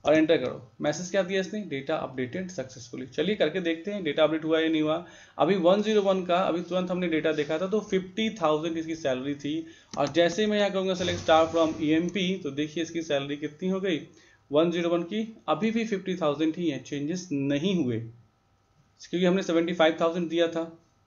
और एंटर करो। मैसेज क्या दिया इसने, डेटा अपडेटेड सक्सेसफुली। चलिए करके देखते हैं डेटा अपडेट हुआ या नहीं हुआ। अभी वन ज़ीरो वन का अभी तुरंत हमने डेटा देखा था, तो फिफ्टी थाउजेंड इसकी सैलरी थी। और जैसे मैं यहाँ कहूँगा सेलेक्ट स्टार फ्रॉम ईएमपी, तो देखिए इसकी सैलरी कितनी हो गई, वन ज़ीरो वन की अभी भी फिफ्टी थाउजेंड ही है, चेंजेस नहीं हुए क्योंकि हमने सेवेंटी फाइव थाउजेंड दिया था।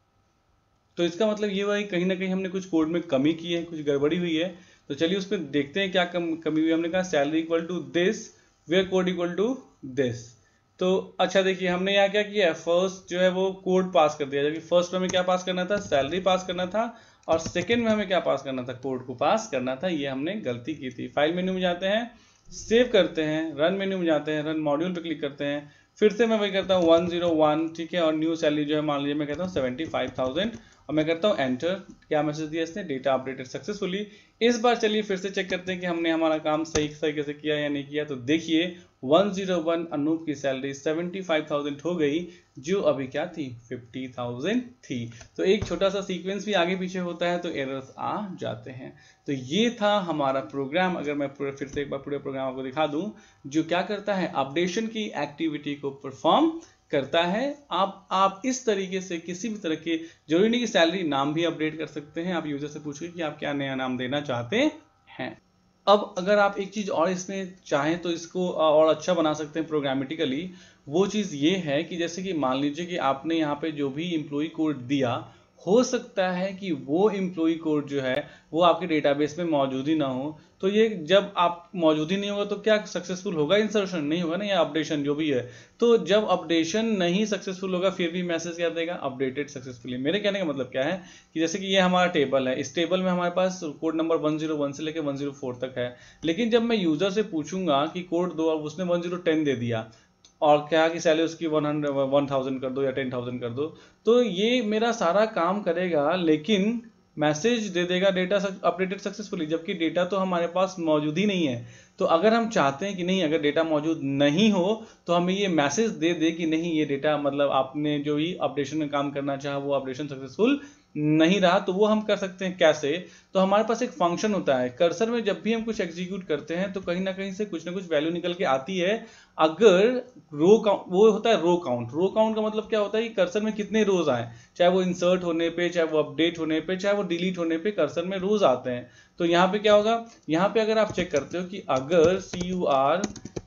तो इसका मतलब ये हुआ कि कहीं ना कहीं हमने कुछ कोड में कमी की है, कुछ गड़बड़ी हुई है। तो चलिए उस पर देखते हैं क्या कम कमी हुई। हमने कहा salary equal to this, where code equal to this. तो अच्छा देखिए हमने यहाँ क्या किया, फर्स्ट जो है वो कोड पास कर दिया, जबकि फर्स्ट में हमें क्या पास करना था, सैलरी पास करना था, और सेकेंड में हमें क्या पास करना था, कोड को पास करना था। ये हमने गलती की थी। फाइल मेन्यू में जाते हैं, सेव करते हैं, रन मेन्यू में जाते हैं, रन मॉड्यूल पे क्लिक करते हैं, फिर से मैं वही करता हूँ वन ज़ीरो वन, ठीक है, और न्यू सैलरी जो है मान लीजिए मैं कहता हूँ सेवेंटी फाइव थाउजेंड, और मैं करता हूँ एंटर। क्या मैसेज दिया इसने, डेटा अपडेटेड सक्सेसफुली। इस बार चलिए फिर से चेक करते हैं कि हमने हमारा काम सही तरीके से किया या नहीं किया। तो देखिए वन ज़ीरो वन अनूप की सैलरी सेवेंटी फाइव थाउजेंड हो गई, जो अभी क्या थी, फिफ्टी थाउजेंड थी। तो एक छोटा सा सीक्वेंस भी आगे पीछे होता है तो एरर्स आ जाते हैं। तो ये था हमारा प्रोग्राम। अगर मैं फिर से एक बार पूरे प्रोग्राम आपको दिखा दूं, जो क्या करता है, अपडेशन की एक्टिविटी को परफॉर्म करता है। आप आप इस तरीके से किसी भी तरह के, जरूरी नहीं कि सैलरी, नाम भी अपडेट कर सकते हैं। आप यूजर से पूछिए कि आप क्या नया नाम देना चाहते हैं। अब अगर आप एक चीज और इसमें चाहें तो इसको और अच्छा बना सकते हैं प्रोग्रामेटिकली। वो चीज ये है कि जैसे कि मान लीजिए कि आपने यहाँ पे जो भी एम्प्लॉय कोड दिया, हो सकता है कि वो एम्प्लॉय कोड जो है वो आपके डेटाबेस में मौजूद ही ना हो। तो ये जब आप मौजूद ही नहीं होगा तो क्या सक्सेसफुल होगा, इंसर्शन नहीं होगा ना, या अपडेशन जो भी है। तो जब अपडेशन नहीं सक्सेसफुल होगा फिर भी मैसेज क्या देगा, अपडेटेड सक्सेसफुली। मेरे कहने का मतलब क्या है कि जैसे कि ये हमारा टेबल है, इस टेबल में हमारे पास code number one zero one से लेकर वन ज़ीरो फोर तक है, लेकिन जब मैं यूजर से पूछूंगा कि कोड दो और उसने वन ज़ीरो टेन दे दिया और क्या कि सैलरी उसकी वन हंड्रेड वन थाउजेंड कर दो या टेन थाउजेंड कर दो, तो ये मेरा सारा काम करेगा लेकिन मैसेज दे देगा डेटा अपडेटेड सक्सेसफुली, जबकि डेटा तो हमारे पास मौजूद ही नहीं है। तो अगर हम चाहते हैं कि नहीं, अगर डेटा मौजूद नहीं हो तो हमें ये मैसेज दे दे कि नहीं, ये डेटा मतलब आपने जो ही अपडेशन में काम करना चाहा वो अपडेशन सक्सेसफुल नहीं रहा। तो वो हम कर सकते हैं कैसे, तो हमारे पास एक फंक्शन होता है कर्सर में, जब भी हम कुछ एग्जीक्यूट करते हैं तो कहीं ना कहीं से कुछ ना कुछ वैल्यू निकल के आती है। अगर रो काउंट, वो होता है रो काउंट। रो काउंट का मतलब क्या होता है कि कर्सर में कितने रोज आए, चाहे वो इंसर्ट होने पे, चाहे वो अपडेट होने पे, चाहे वो डिलीट होने पे कर्सर में रोज आते हैं। तो यहाँ पे क्या होगा, यहाँ पे अगर आप चेक करते हो कि अगर C U R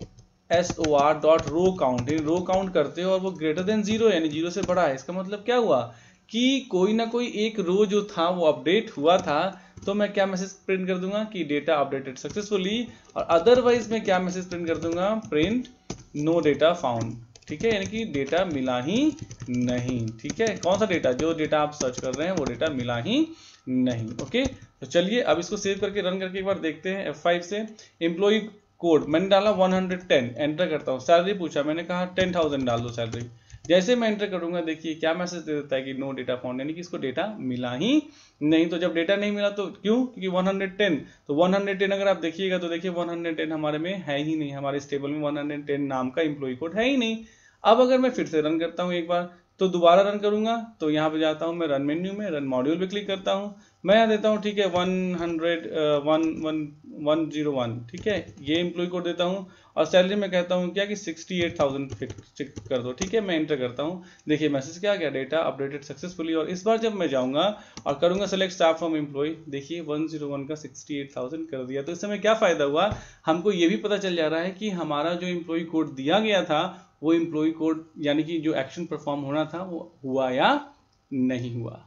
S O R dot row count, row count करते हो और वो ग्रेटर देन जीरो यानी जीरो से बड़ा है, इसका मतलब क्या हुआ कि कोई ना कोई एक रो जो था वो अपडेट हुआ था। तो मैं क्या मैसेज प्रिंट कर दूंगा कि डेटा अपडेटेड सक्सेसफुली, और अदरवाइज मैं क्या मैसेज प्रिंट कर दूंगा, प्रिंट नो डेटा फाउंड। ठीक है, यानी कि डेटा मिला ही नहीं। ठीक है, कौन सा डेटा, जो डेटा आप सर्च कर रहे हैं वो डेटा मिला ही नहीं। ओके, तो चलिए अब इसको सेव करके रन करके एक बार देखते हैं। एफ फाइव से एम्प्लॉय कोड मैंने डाला वन हंड्रेड टेन, एंटर करता हूँ। सैलरी पूछा, मैंने कहा टेन थाउजेंड डाल दो सैलरी। जैसे मैं एंटर करूंगा देखिए क्या मैसेज दे देता है कि नो डेटा फाउंड, यानी कि इसको डेटा मिला ही नहीं। तो जब डेटा नहीं मिला तो क्यों, क्योंकि वन हंड्रेड टेन, तो वन हंड्रेड टेन अगर आप देखिएगा तो देखिए वन हंड्रेड टेन हमारे में है ही नहीं, हमारे इस टेबल में वन हंड्रेड टेन नाम का एम्प्लॉय कोड है ही नहीं। अब अगर मैं फिर से रन करता हूँ एक बार, तो दोबारा रन करूंगा तो यहाँ पे जाता हूँ मैं रन मेन्यू में, रन मॉड्यूल पे क्लिक करता हूँ। मैं यहाँ देता हूँ ठीक है one hundred one one one zero one, ठीक है, ये एम्प्लॉय कोड देता हूँ और सैलरी में कहता हूँ क्या कि सिक्सटी एट थाउजेंड फिक्स कर दो। ठीक है, मैं एंटर करता हूँ, देखिए मैसेज क्या गया, डेटा अपडेटेड सक्सेसफुली। और इस बार जब मैं जाऊँगा और करूँगा सेलेक्ट स्टाफ फ्रॉम एम्प्लॉय, देखिए वन ज़ीरो वन का सिक्सटी एट थाउजेंड कर दिया। तो इस समय क्या फायदा हुआ, हमको ये भी पता चल जा रहा है कि हमारा जो एम्प्लॉय कोड दिया गया था वो एम्प्लॉय कोड यानी कि जो एक्शन परफॉर्म होना था वो हुआ या नहीं हुआ।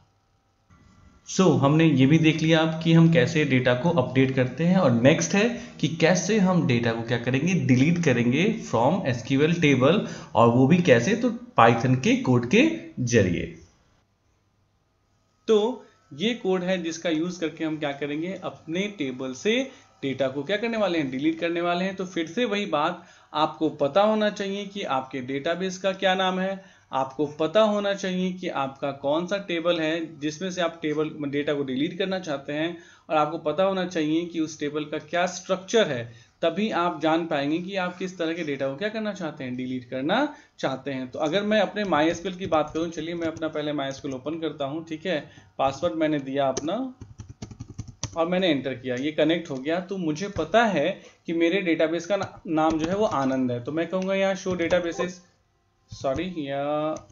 सो so, हमने ये भी देख लिया अब कि हम कैसे डेटा को अपडेट करते हैं, और नेक्स्ट है कि कैसे हम डेटा को क्या करेंगे, डिलीट करेंगे फ्रॉम एसक्यूएल टेबल, और वो भी कैसे, तो पाइथन के कोड के जरिए।
तो ये कोड है जिसका यूज करके हम क्या करेंगे, अपने टेबल से डेटा को क्या करने वाले हैं, डिलीट करने वाले हैं। तो फिर से वही बात, आपको पता होना चाहिए कि आपके डेटाबेस का क्या नाम है, आपको पता होना चाहिए कि आपका कौन सा टेबल है जिसमें से आप टेबल डेटा को डिलीट करना चाहते हैं, और आपको पता होना चाहिए कि उस टेबल का क्या स्ट्रक्चर है। तभी आप जान पाएंगे कि आप किस तरह के डेटा को क्या करना चाहते हैं, डिलीट करना चाहते हैं। तो अगर मैं अपने माईएसक्यूएल की बात करूं, चलिए मैं अपना पहले माईएसक्यूएल ओपन करता हूं। ठीक है, पासवर्ड मैंने दिया अपना और मैंने एंटर किया, ये कनेक्ट हो गया। तो मुझे पता है कि मेरे डेटाबेस का ना, नाम जो है वो आनंद है। तो मैं कहूँगा यहाँ शो डेटाबेसेस, सॉरी या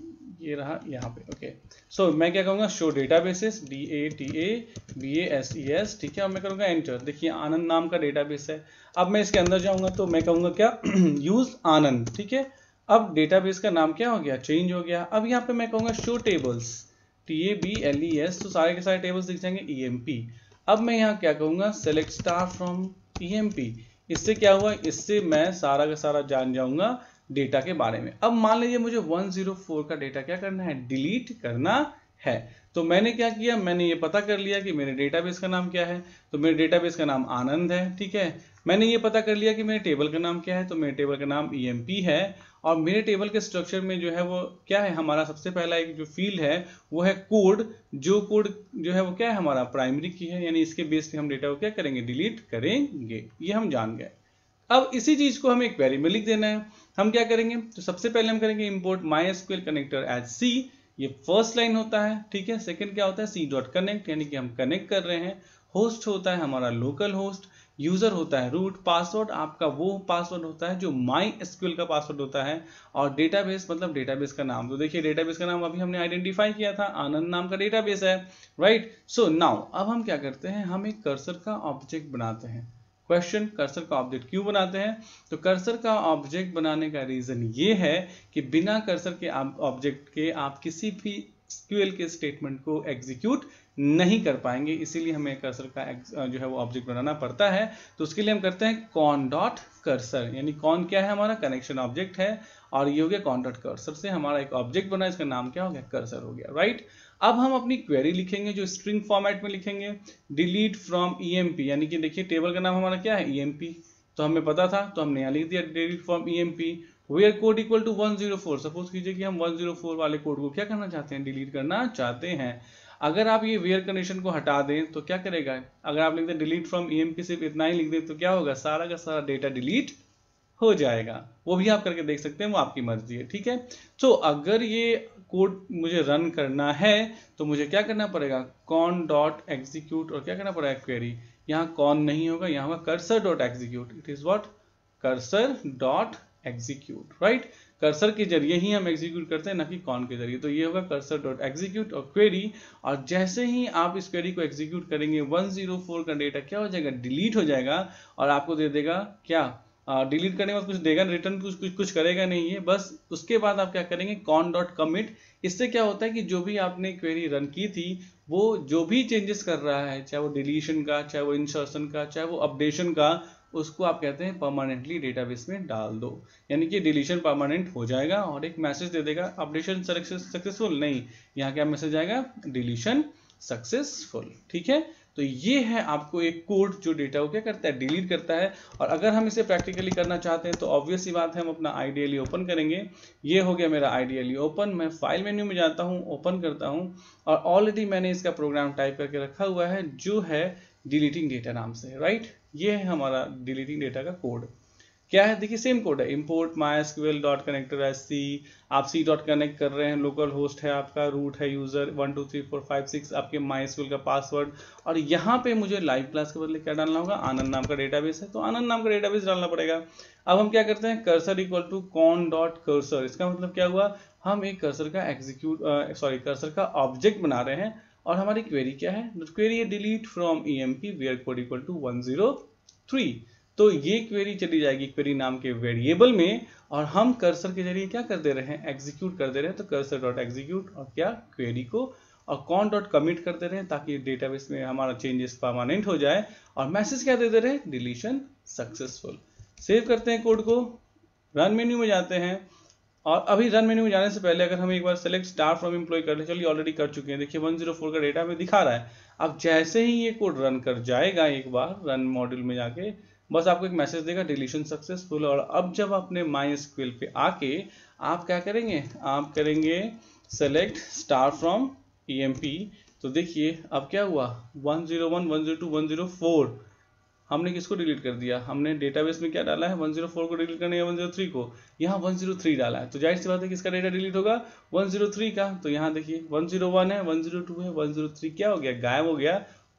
ये रहा यहाँ पे, ओके। सो मैं क्या कहूँगा, show databases, D A T A B A S E S, ठीक है। और मैं करूँगा एंटर। देखिए आनंद नाम का डेटाबेस है। अब मैं इसके अंदर जाऊँगा तो मैं कहूँगा क्या, यूज आनंद, ठीक है। अब डेटाबेस का नाम क्या हो गया, चेंज हो गया। अब यहाँ पे मैं कहूँगा show tables, T A B L E S, तो सारे के सारे टेबल्स दिख जाएंगे, ई एम पी। अब मैं यहाँ क्या कहूँगा, select star from E M P. इससे क्या हुआ, इससे मैं सारा का सारा जान जाऊँगा डेटा के बारे में। अब मान लीजिए मुझे वन ज़ीरो फोर का डेटा क्या करना है, डिलीट करना है। तो मैंने क्या किया, मैंने ये पता कर लिया कि मेरे डेटाबेस का नाम क्या है। तो मेरे डेटाबेस का नाम आनंद है, ठीक है। मैंने ये पता कर लिया कि मेरे टेबल का नाम क्या है। तो मेरे टेबल का नाम ई एम पी है। और मेरे टेबल के स्ट्रक्चर में जो है वो क्या है, हमारा सबसे पहला एक जो फील्ड है वो है कोड। जो कोड जो है वो क्या है, हमारा प्राइमरी की है, यानी इसके बेस पे हम डेटा को क्या करेंगे, डिलीट करेंगे। ये हम जान गए। अब इसी चीज को हमें एक क्वेरी में लिख देना है। हम क्या करेंगे, तो सबसे पहले हम करेंगे import my SQL connector as C. ये फर्स्ट लाइन होता है, ठीक है। सेकंड क्या होता है, सी डॉट कनेक्ट, यानी कि हम कनेक्ट कर रहे हैं। होस्ट होता है हमारा लोकल होस्ट, यूजर होता है रूट, पासवर्ड आपका वो पासवर्ड होता है जो माई एसक्यूएल का पासवर्ड होता है, और डेटाबेस मतलब डेटाबेस का नाम। तो देखिए डेटाबेस का नाम अभी हमने आइडेंटिफाई किया था, आनंद नाम का डेटाबेस है, राइट। सो नाउ अब हम क्या करते हैं, हम एक कर्सर का ऑब्जेक्ट बनाते हैं। क्वेश्चन, कर्सर का ऑब्जेक्ट क्यों बनाते हैं? तो कर्सर का ऑब्जेक्ट बनाने का रीजन ये है कि बिना कर्सर के ऑब्जेक्ट के आप किसी भी एसक्यूएल के स्टेटमेंट को एग्जीक्यूट नहीं कर पाएंगे, इसीलिए हमें कर्सर का जो है वो ऑब्जेक्ट बनाना पड़ता है। तो उसके लिए हम करते हैं कॉन डॉट कर्सर, यानी कॉन क्या है, हमारा कनेक्शन ऑब्जेक्ट है, और ये हो गया कॉन डॉट कर्सर से हमारा एक ऑब्जेक्ट बना, इसका नाम क्या हो गया, कर्सर हो गया, राइट। अब हम अपनी क्वेरी लिखेंगे जो स्ट्रिंग फॉर्मेट में लिखेंगे, delete from E M P, यानी कि देखिए टेबल का नाम हमारा क्या है, ई एम पी, तो हमें पता था तो हमने यहाँ लिख दिया delete from E M P where code equal to one zero four. Suppose कीजिए कि हम वन ज़ीरो फोर वाले कोड को क्या करना चाहते हैं, डिलीट करना चाहते हैं। अगर आप ये वेयर कंडीशन को हटा दें तो क्या करेगा, अगर आप लिख दें delete from E M P सिर्फ इतना ही लिख दें तो क्या होगा, सारा का सारा डेटा डिलीट हो जाएगा। वो भी आप करके देख सकते हैं, वो आपकी मर्जी है, ठीक है। तो अगर ये कोड मुझे रन करना है तो मुझे क्या करना पड़ेगा, कॉन डॉट एग्जीक्यूट, और क्या करना पड़ेगा, क्वेरी। यहाँ कॉन नहीं होगा, यहाँ होगा cursor dot execute. It is what, cursor dot execute, right. Cursor के जरिए ही हम एग्जीक्यूट करते हैं, ना कि कॉन के जरिए। तो ये होगा कर्सर डॉट एग्जीक्यूट और क्वेरी, और जैसे ही आप इस क्वेरी को एग्जीक्यूट करेंगे वन ज़ीरो फोर का डेटा क्या हो जाएगा, डिलीट हो जाएगा, और आपको दे देगा क्या, डिलीट करने के बाद कुछ देगा, रिटर्न कुछ कुछ कुछ करेगा नहीं है, बस उसके बाद आप क्या करेंगे, कॉन डॉट कमिट। इससे क्या होता है कि जो भी आपने क्वेरी रन की थी वो जो भी चेंजेस कर रहा है, चाहे वो डिलीशन का, चाहे वो इंसर्शन का, चाहे वो अपडेशन का, उसको आप कहते हैं परमानेंटली डेटाबेस में डाल दो, यानी कि डिलीशन परमानेंट हो जाएगा और एक मैसेज दे देगा अपडेशन सक्सेसफुल नहीं, यहाँ क्या मैसेज आएगा, डिलीशन सक्सेसफुल, ठीक है। तो ये है आपको एक कोड जो डेटा को क्या करता है, डिलीट करता है। और अगर हम इसे प्रैक्टिकली करना चाहते हैं तो ऑब्वियस सी बात है, हम अपना आईडीएली ओपन करेंगे। ये हो गया मेरा आईडीएली ओपन, मैं फाइल मेन्यू में जाता हूँ, ओपन करता हूँ, और ऑलरेडी मैंने इसका प्रोग्राम टाइप करके रखा हुआ है जो है डिलीटिंग डेटा नाम से, राइट। ये है हमारा डिलीटिंग डेटा का कोड। क्या है, देखिए सेम कोड है, import my SQL dot connector as C, आप सी डॉट कनेक्ट कर रहे हैं, लोकल होस्ट है आपका, रूट है user one two three four five six, आपके माई एसक्यूएल का पासवर्ड, और यहाँ पे मुझे लाइव क्लास के बदले क्या डालना होगा, आनंद नाम का डेटाबेस है, तो आनंद नाम का डेटाबेस डालना पड़ेगा। अब हम क्या करते हैं, cursor equal to con dot cursor, इसका मतलब क्या हुआ, हम एक कर्सर का एग्जीक्यूट सॉरी कर्सर का ऑब्जेक्ट बना रहे हैं, और हमारी क्वेरी क्या है, क्वेरी है delete from E M P where code equal to one zero three. तो ये क्वेरी चली जाएगी क्वेरी नाम के वेरिएबल में, और हम कर्सर के जरिए क्या कर दे रहे हैं, एग्जीक्यूट कर दे रहे हैं। तो कर्सर डॉट एग्जीक्यूट और क्या, क्वेरी को, और कॉन डॉट कमिट कर दे रहे हैं ताकि डेटाबेस में हमारा चेंजेस परमानेंट हो जाए, और मैसेज क्या दे दे रहे हैं, डिलीशन सक्सेसफुल। सेव करते हैं कोड को, रन मेन्यू में जाते हैं, और अभी रन मेन्यू में जाने से पहले अगर हम एक बार सेलेक्ट स्टार फ्रॉम एम्प्लॉय कर ले, चलिए ऑलरेडी कर चुके हैं, देखिए वन ज़ीरो फोर का डेटा हमें दिखा रहा है। अब जैसे ही ये कोड रन कर जाएगा, एक बार रन मॉड्यूल में जाके बस आपको एक मैसेज देगा डिलीशन सक्सेसफुल। और अब जब अपने माई एसक्यूएल पे आके आप क्या करेंगे, आप करेंगे select star from E M P, तो देखिए अब क्या हुआ, one zero one, one zero two, one zero four, हमने किसको डिलीट कर दिया, हमने डेटाबेस में क्या डाला है, वन ज़ीरो फोर को डिलीट करने, वन ज़ीरो थ्री को, यहाँ वन ज़ीरो थ्री डाला है, तो जाहिर सी बात है किसका डेटा डिलीट होगा, वन ज़ीरो थ्री का। तो यहाँ देखिए वन ज़ीरो वन है, वन ज़ीरो टू है, वन ज़ीरो थ्री क्या हो गया, गायब हो गया,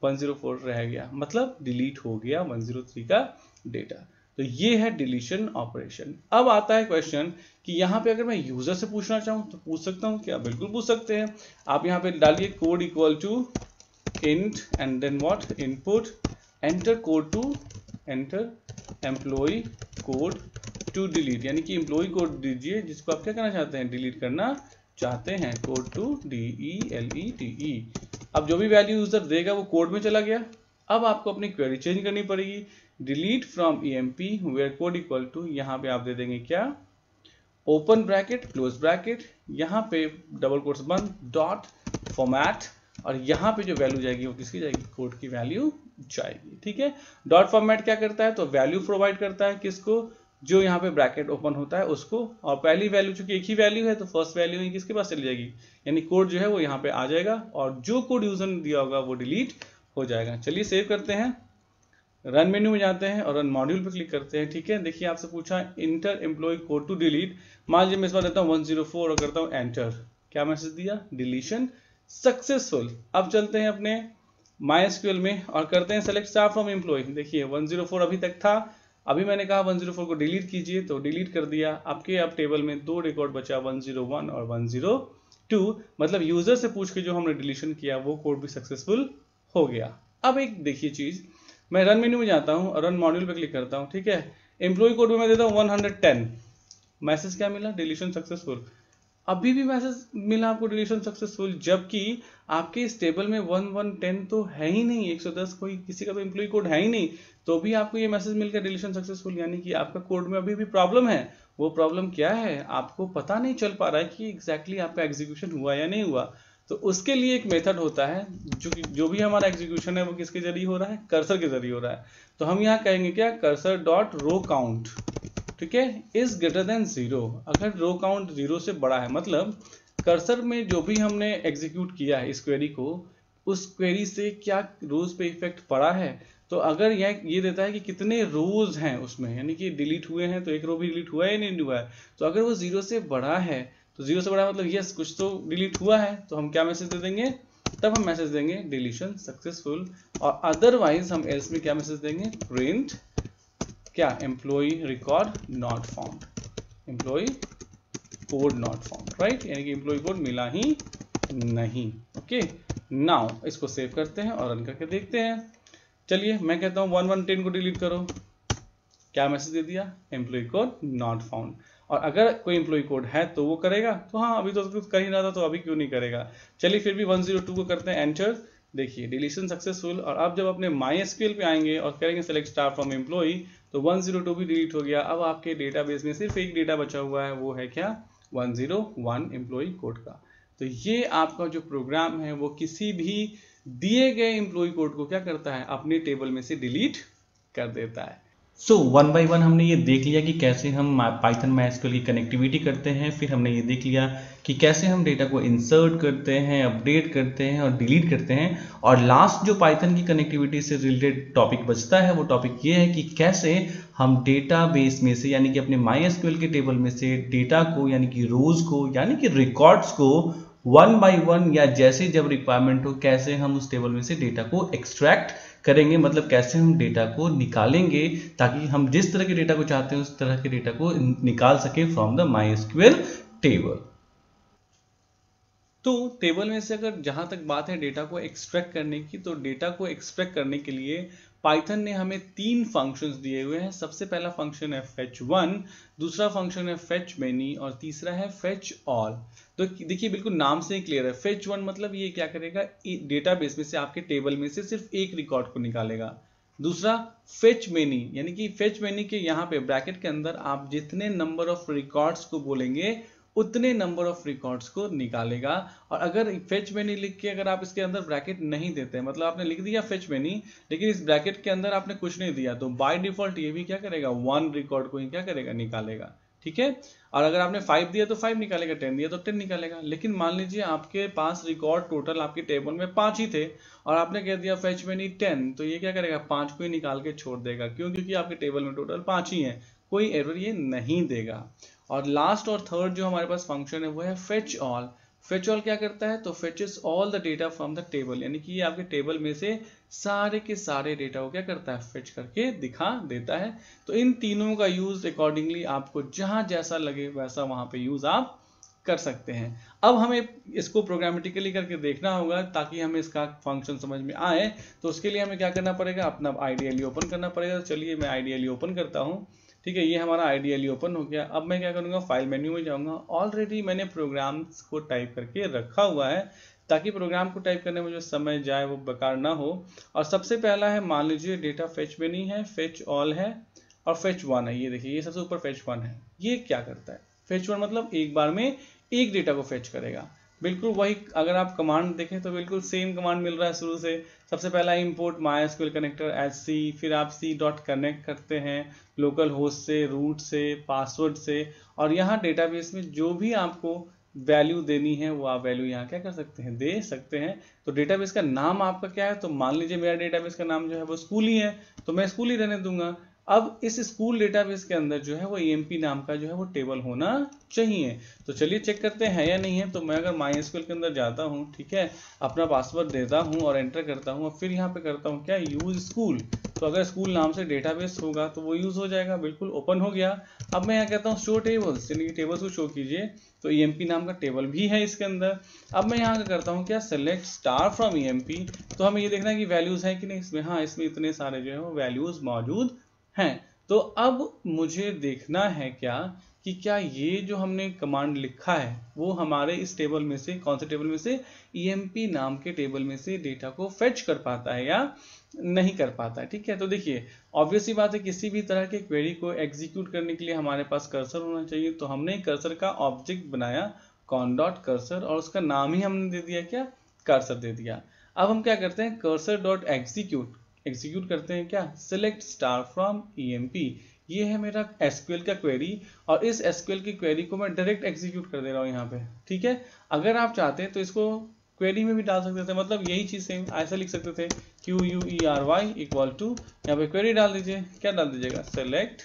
वन ज़ीरो फोर रह गया, मतलब डिलीट हो गया वन ज़ीरो थ्री का डेटा। तो ये है डिलीशन ऑपरेशन। अब आता है क्वेश्चन कि यहाँ पे अगर मैं यूजर से पूछना चाहूँ तो पूछ सकता हूँ क्या? बिल्कुल पूछ सकते हैं। आप यहाँ पे डालिए code equal to int and then what, input, enter code to enter employ code to delete, यानी कि एम्प्लॉय कोड दीजिए जिसको आप क्या करना चाहते हैं, डिलीट करना चाहते हैं, code to D E L E T E. अब जो भी वैल्यू यूजर देगा वो कोड में चला गया। अब आपको अपनी क्वेरी चेंज करनी पड़ेगी, delete from E M P where code equal to, यहाँ पे आप दे देंगे क्या, ओपन ब्रैकेट क्लोज ब्रैकेट, यहाँ पे डबल कोट्स बंद, डॉट फॉर्मेट, और यहाँ पे जो वैल्यू जाएगी वो किसकी जाएगी, कोड की वैल्यू जाएगी। ठीक है, डॉट फॉर्मेट क्या करता है, तो वैल्यू प्रोवाइड करता है किसको, जो यहाँ पे ब्रैकेट ओपन होता है उसको, और पहली वैल्यू चूंकि एक ही वैल्यू है तो फर्स्ट वैल्यू ही किसके पास चली जाएगी, यानी कोड जो है वो यहाँ पे आ जाएगा और जो कोड यूजर ने दिया होगा वो डिलीट हो जाएगा। चलिए सेव करते हैं, रन मेन्यू में जाते हैं और रन मॉड्यूल पे क्लिक करते हैं। ठीक है, देखिए आपसे पूछा enter employ code to delete, मान लीजिए मैं इस बार देता हूँ वन ज़ीरो फोर और करता हूँ एंटर, क्या मैसेज दिया, डिलीशन सक्सेसफुल। अब चलते हैं अपने माइएसक्यूएल में और करते हैं सेलेक्ट स्टार फ्रॉम एम्प्लॉय। देखिए वन ज़ीरो फोर अभी तक था, अभी मैंने कहा वन ज़ीरो फोर को डिलीट कीजिए तो डिलीट कर दिया। आपके अब टेबल में दो रिकॉर्ड बचा, वन ज़ीरो वन और वन ज़ीरो टू, मतलब यूजर से पूछ के जो हमने डिलीशन किया वो कोड भी सक्सेसफुल हो गया। अब एक देखिए चीज, मैं रन मेन्यू में जाता हूँ और रन मॉड्यूल पे क्लिक करता हूँ। ठीक है, एम्प्लॉय कोड में मैं देता हूँ वन हंड्रेड टेन, मैसेज क्या मिला, डिलीशन सक्सेसफुल। अभी भी मैसेज मिला आपको डिलीशन सक्सेसफुल, जबकि आपके इस टेबल में वन वन टेन तो है ही नहीं, एक सौ दस कोई किसी का तो एम्प्लॉय कोड है ही नहीं, तो भी आपको ये मैसेज मिल गया डिलीशन सक्सेसफुल, यानी कि आपका कोड में अभी भी प्रॉब्लम है। वो प्रॉब्लम क्या है, आपको पता नहीं चल पा रहा है कि एग्जैक्टली आपका एग्जीक्यूशन हुआ या नहीं हुआ। तो उसके लिए एक मेथड होता है, जो कि जो भी हमारा एग्जीक्यूशन है वो किसके जरिए हो रहा है, कर्सर के जरिए हो रहा है। तो हम यहाँ कहेंगे क्या, कर्सर डॉट रो काउंट, ठीक है, इज ग्रेटर देन जीरो। अगर रो काउंट जीरो से बड़ा है, मतलब कर्सर में जो भी हमने एग्जीक्यूट किया है इस क्वेरी को, उस क्वेरी से क्या रोज पे इफेक्ट पड़ा है। तो अगर यह ये देता है कि कितने रोज हैं उसमें, यानी कि डिलीट हुए हैं, तो एक रो भी डिलीट हुआ है या नहीं हुआ है, तो अगर वो जीरो से बड़ा है, तो जीरो से बड़ा मतलब यस कुछ तो डिलीट हुआ है, तो हम क्या मैसेज दे देंगे, तब हम मैसेज देंगे डिलीशन सक्सेसफुल। और अदरवाइज हम एल्स में क्या मैसेज देंगे, प्रिंट क्या, employ record not found, employ code not found, right, यानी कि एम्प्लॉय कोड मिला ही नहीं। ओके, नाउ इसको सेव करते हैं और रन करके देखते हैं। चलिए मैं कहता हूँ वन वन टेन को डिलीट करो, क्या मैसेज दे दिया, एम्प्लॉय कोड नॉट फाउंड। और अगर कोई एम्प्लॉय कोड है तो वो करेगा, तो हाँ अभी तो कुछ कर ही रहा था तो अभी क्यों नहीं करेगा। चलिए फिर भी वन ज़ीरो टू को करते हैं एंटर, देखिए डिलीशन सक्सेसफुल। और अब जब अपने माइएसक्यूएल पे आएंगे और करेंगे सेलेक्ट स्टार फ्रॉम एम्प्लॉय, तो वन ज़ीरो टू भी डिलीट हो गया। अब आपके डेटाबेस में सिर्फ एक डेटा बचा हुआ है, वो है क्या, one zero one employ code का। तो ये आपका जो प्रोग्राम है वो किसी भी दिए गए एम्प्लॉय कोड को क्या करता है, अपने टेबल में से डिलीट कर देता है।
सो वन बाय वन हमने ये देख लिया कि कैसे हम पाइथन माइएसक्यूएल की कनेक्टिविटी करते हैं, फिर हमने ये देख लिया कि कैसे हम डेटा को इंसर्ट करते हैं, अपडेट करते हैं और डिलीट करते हैं। और लास्ट जो पाइथन की कनेक्टिविटी से रिलेटेड टॉपिक बचता है वो टॉपिक ये है कि कैसे हम डेटाबेस में से, यानी कि अपने माइएसक्यूएल के टेबल में से डेटा को, यानी कि रोज को, यानी कि रिकॉर्ड्स को वन बाय वन या जैसे जब रिक्वायरमेंट हो, कैसे हम उस टेबल में से डेटा को एक्सट्रैक्ट करेंगे, मतलब कैसे हम डेटा को निकालेंगे, ताकि हम जिस तरह के डेटा को चाहते हैं उस तरह के डेटा को निकाल सके फ्रॉम द माइएसक्यूएल टेबल।
तो टेबल में से अगर जहां तक बात है डेटा को एक्सट्रैक्ट करने की, तो डेटा को एक्सट्रैक्ट करने के लिए पाइथन ने हमें तीन फंक्शंस दिए हुए हैं। सबसे पहला फंक्शन है फेच वन, दूसरा फंक्शन है फेच मेनी और तीसरा है फेच ऑल। तो देखिए बिल्कुल नाम से ही क्लियर है, फेच वन मतलब ये क्या करेगा, डेटाबेस में से आपके टेबल में से सिर्फ एक रिकॉर्ड को निकालेगा। दूसरा फेच मेनी, यानी कि फेच मेनी के यहाँ पे ब्रैकेट के अंदर आप जितने नंबर ऑफ रिकॉर्ड्स को बोलेंगे उतने नंबर ऑफ रिकॉर्ड्स को निकालेगा। और अगर फेच मेनी लिख के अगर आप इसके अंदर ब्रैकेट नहीं देते, मतलब आपने लिख दिया फेच मेनी लेकिन इस ब्रैकेट के अंदर आपने कुछ नहीं दिया, तो बाय डिफॉल्ट ये भी क्या करेगा, वन रिकॉर्ड को ही क्या करेगा, निकालेगा। ठीक है, और अगर आपने फाइव दिया तो फाइव निकालेगा, टेन दिया तो टेन निकालेगा। लेकिन मान लीजिए आपके पास रिकॉर्ड टोटल आपके टेबल में पांच ही थे और आपने कह दिया फेच मेनी टेन, तो ये क्या करेगा, पांच को ही निकाल के छोड़ देगा। क्यों, क्योंकि आपके टेबल में टोटल पांच ही है, कोई एरर ये नहीं देगा। और लास्ट और थर्ड जो हमारे पास फंक्शन है वो है फेच ऑल। फेच ऑल क्या करता है, तो fetches all the data from the table, यानी कि ये आपके टेबल में से सारे के सारे डेटा को क्या करता है, फेच करके दिखा देता है। तो इन तीनों का यूज अकॉर्डिंगली आपको जहां जैसा लगे वैसा वहां पे यूज आप कर सकते हैं। अब हमें इसको प्रोग्रामेटिकली करके देखना होगा ताकि हमें इसका फंक्शन समझ में आए। तो उसके लिए हमें क्या करना पड़ेगा, अपना आईडीएलई ओपन करना पड़ेगा। तो चलिए मैं आईडीएलई ओपन करता हूँ। ठीक है, ये हमारा आईडीएलई ओपन हो गया। अब मैं क्या करूँगा, फाइल मेन्यू में जाऊँगा। ऑलरेडी मैंने प्रोग्राम्स को टाइप करके रखा हुआ है ताकि प्रोग्राम को टाइप करने में जो समय जाए वो बेकार ना हो। और सबसे पहला है, मान लीजिए डेटा फेच में नहीं है, फेच ऑल है और फेच वन है। ये देखिए, ये सबसे ऊपर फेच वन है। ये क्या करता है, फेच वन मतलब एक बार में एक डेटा को फेच करेगा। बिल्कुल वही, अगर आप कमांड देखें तो बिल्कुल सेम कमांड मिल रहा है शुरू से। सबसे पहला import MySQL connector H C, फिर आप सी डॉट कनेक्ट करते हैं लोकल होस्ट से, रूट से, पासवर्ड से, और यहाँ डेटाबेस में जो भी आपको वैल्यू देनी है वो आप वैल्यू यहाँ क्या कर सकते हैं, दे सकते हैं। तो डेटाबेस का नाम आपका क्या है, तो मान लीजिए मेरा डेटाबेस का नाम जो है वो स्कूल ही है, तो मैं स्कूल ही रहने दूंगा। अब इस स्कूल डेटाबेस के अंदर जो है वो ईएमपी नाम का जो है वो टेबल होना चाहिए। तो चलिए चेक करते हैं या नहीं है। तो मैं अगर मायस्क्यूएल के अंदर जाता हूँ, ठीक है, अपना पासवर्ड देता हूँ और एंटर करता हूँ और फिर यहाँ पे करता हूँ क्या, यूज स्कूल। तो अगर स्कूल नाम से डेटाबेस होगा तो वो यूज हो जाएगा। बिल्कुल ओपन हो गया। अब मैं यहाँ कहता हूँ शो टेबल्स, यानी कि टेबल्स को शो कीजिए। तो ईएमपी नाम का टेबल भी है इसके अंदर। अब मैं यहाँ करता हूँ क्या, सेलेक्ट स्टार फ्रॉम ईएमपी। तो हमें ये देखना है कि वैल्यूज है कि नहीं इसमें। हाँ, इसमें इतने सारे जो है वो वैल्यूज मौजूद हैं। तो अब मुझे देखना है क्या, कि क्या ये जो हमने कमांड लिखा है वो हमारे इस टेबल में से, कौन से टेबल में से, ईएमपी नाम के टेबल में से डेटा को फेच कर पाता है या नहीं कर पाता है। ठीक है, तो देखिए ऑब्वियस सी बात है, किसी भी तरह के क्वेरी को एग्जीक्यूट करने के लिए हमारे पास कर्सर होना चाहिए। तो हमने कर्सर का ऑब्जेक्ट बनाया कॉन डॉट कर्सर, और उसका नाम ही हमने दे दिया क्या, कर्सर दे दिया। अब हम क्या करते हैं, कर्सर डॉट एग्जीक्यूट एग्जीक्यूट करते हैं क्या, सिलेक्ट स्टार फ्रॉम ईएमपी। ये है मेरा एसक्यूएल का क्वेरी, और इस एसक्यूएल की क्वेरी को मैं डायरेक्ट एग्जीक्यूट कर दे रहा हूँ यहाँ पे। ठीक है, अगर आप चाहते हैं तो इसको क्वेरी में भी डाल सकते थे, मतलब यही चीज सेम ऐसा लिख सकते थे, Q U E R Y equal to, यहाँ पे क्वेरी डाल दीजिए। क्या डाल दीजिएगा, select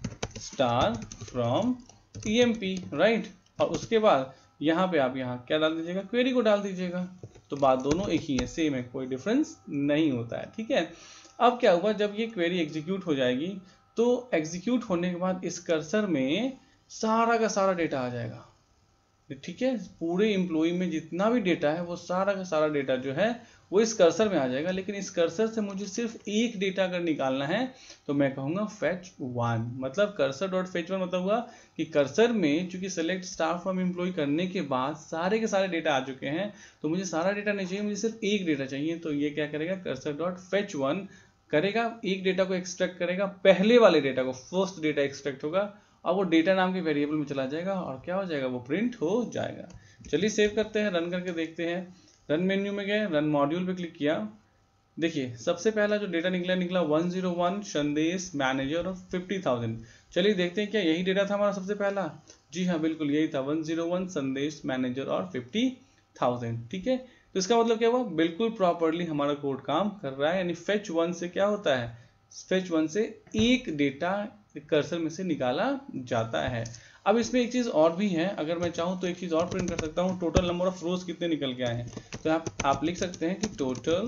star from EMP, right. और उसके बाद यहाँ पे आप यहाँ क्या डाल दीजिएगा, क्वेरी को डाल दीजिएगा। तो बात दोनों एक ही है, सेम है, कोई डिफरेंस नहीं होता है। ठीक है, अब क्या हुआ, जब ये क्वेरी एग्जीक्यूट हो जाएगी तो एग्जीक्यूट होने के बाद इस कर्सर में सारा का सारा डेटा आ जाएगा। ठीक है, पूरे एम्प्लॉय में जितना भी डेटा है वो सारा का सारा डेटा जो है वो इस कर्सर में आ जाएगा। लेकिन इस कर्सर से मुझे सिर्फ एक डेटा अगर निकालना है तो मैं कहूँगा फेच वन, मतलब कर्सर डॉट फेच वन मतलब हुआ कि कर्सर में चूंकि सेलेक्ट स्टार फ्रॉम एम्प्लॉय करने के बाद सारे के सारे डेटा आ चुके हैं, तो मुझे सारा डेटा नहीं चाहिए, मुझे सिर्फ एक डेटा चाहिए। तो ये क्या करेगा, कर्सर डॉट फेच वन करेगा, एक डेटा को एक्सट्रैक्ट करेगा, पहले वाले डेटा को, फर्स्ट डेटा एक्सट्रैक्ट होगा और वो डेटा नाम के वेरिएबल में चला जाएगा और क्या हो जाएगा, वो प्रिंट हो जाएगा। चलिए सेव करते हैं, रन करके देखते हैं। रन मेन्यू में गए, रन मॉड्यूल पे क्लिक किया। देखिए सबसे पहला जो डेटा निकला निकला one zero one Sandesh manager और फिफ्टी थाउजेंड। चलिए देखते हैं क्या यही डेटा था हमारा सबसे पहला। जी हाँ, बिल्कुल यही था, one zero one Sandesh manager और फिफ्टी थाउजेंड। ठीक है, तो इसका मतलब क्या हुआ, बिल्कुल प्रॉपरली हमारा कोड काम कर रहा है। यानी फेच वन से क्या होता है, फेच वन से एक डेटा कर्सर में से निकाला जाता है। अब इसमें एक चीज और भी है, अगर मैं चाहूँ तो एक चीज और प्रिंट कर सकता हूँ, टोटल नंबर ऑफ रोज कितने निकल के आए हैं। तो आप आप लिख सकते हैं कि total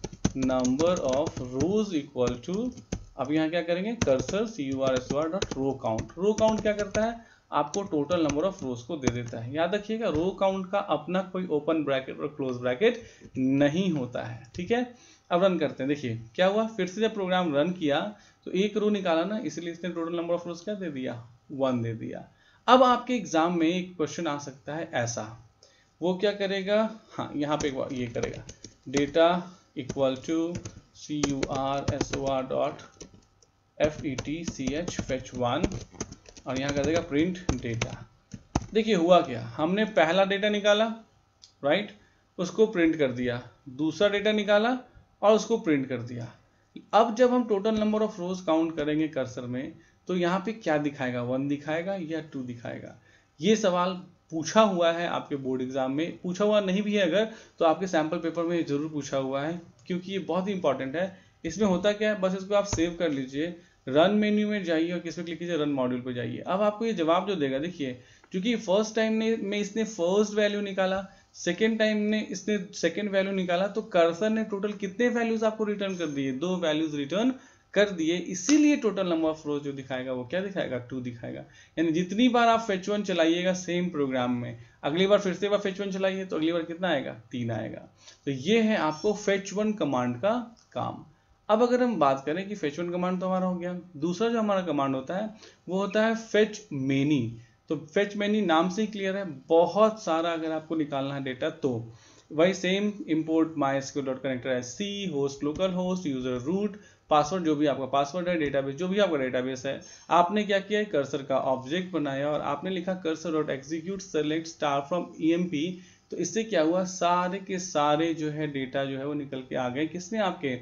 number of rows equal to, अब यहाँ क्या करेंगे, cursor C U R S O R dot row count. Row count क्या करता है, आपको टोटल नंबर ऑफ रोज को दे देता है। याद रखिएगा, रो काउंट का अपना कोई ओपन ब्रैकेट और क्लोज ब्रैकेट नहीं होता है। ठीक है, अब रन करते हैं। देखिए क्या हुआ, फिर से जब प्रोग्राम रन किया तो एक रो निकाला ना, इसलिए इसने टोटल नंबर ऑफ रोज क्या दे दिया, वन दे दिया। अब आपके एग्जाम में एक क्वेश्चन आ सकता है ऐसा, वो क्या करेगा, हाँ यहाँ पे ये करेगा, data equal to C U R S O R dot F E T C H fetch one, और यहाँ कर देगा प्रिंट डेटा। देखिए हुआ क्या, हमने पहला डेटा निकाला, राइट, उसको प्रिंट कर दिया, दूसरा डेटा निकाला और उसको प्रिंट कर दिया। अब जब हम total number of rows count करेंगे कर्सर में, तो यहाँ पे क्या दिखाएगा, वन दिखाएगा या टू दिखाएगा। ये सवाल पूछा हुआ है आपके बोर्ड एग्जाम में, पूछा हुआ नहीं भी है अगर तो आपके सैंपल पेपर में जरूर पूछा हुआ है, क्योंकि ये बहुत ही इंपॉर्टेंट है। इसमें होता क्या है, बस इसको आप सेव कर लीजिए, रन मेन्यू में जाइए और किस पे क्लिक कीजिए, रन मॉड्यूल पे जाइए। अब आपको ये जवाब जो देगा, देखिए क्योंकि फर्स्ट टाइम ने में इसने फर्स्ट वैल्यू निकाला, सेकेंड टाइम ने इसने सेकेंड वैल्यू निकाला, तो कर्सर ने टोटल कितने वैल्यूज आपको रिटर्न कर दिए, दो वैल्यूज रिटर्न कर दिए। इसीलिए टोटल नंबर ऑफ रोज जो दिखाएगा वो क्या दिखाएगा, टू दिखाएगा। यानी जितनी बार आप फेच वन चलाइएगा सेम प्रोग्राम में, अगली बार फिर से बार फेच वन चलाइए तो अगली बार कितना आएगा, तीन आएगा। तो ये है आपको फेच वन कमांड का काम। अब अगर हम बात करें कि फेच वन कमांड तो हमारा हो गया, दूसरा जो हमारा कमांड होता है वो होता है फेच मेनी। तो फेच मेनी नाम से ही क्लियर है, बहुत सारा अगर आपको निकालना है डेटा तो वही same import MySQL dot connector as C, host local host, user root, password जो भी आपका पासवर्ड है, डेटाबेस जो भी आपका डेटाबेस है। आपने क्या किया, कर्सर का ऑब्जेक्ट बनाया और आपने लिखा cursor dot execute select star from EMP. तो इससे क्या हुआ, सारे के सारे जो है डेटा जो है वो निकल के आ गए किसने, आपके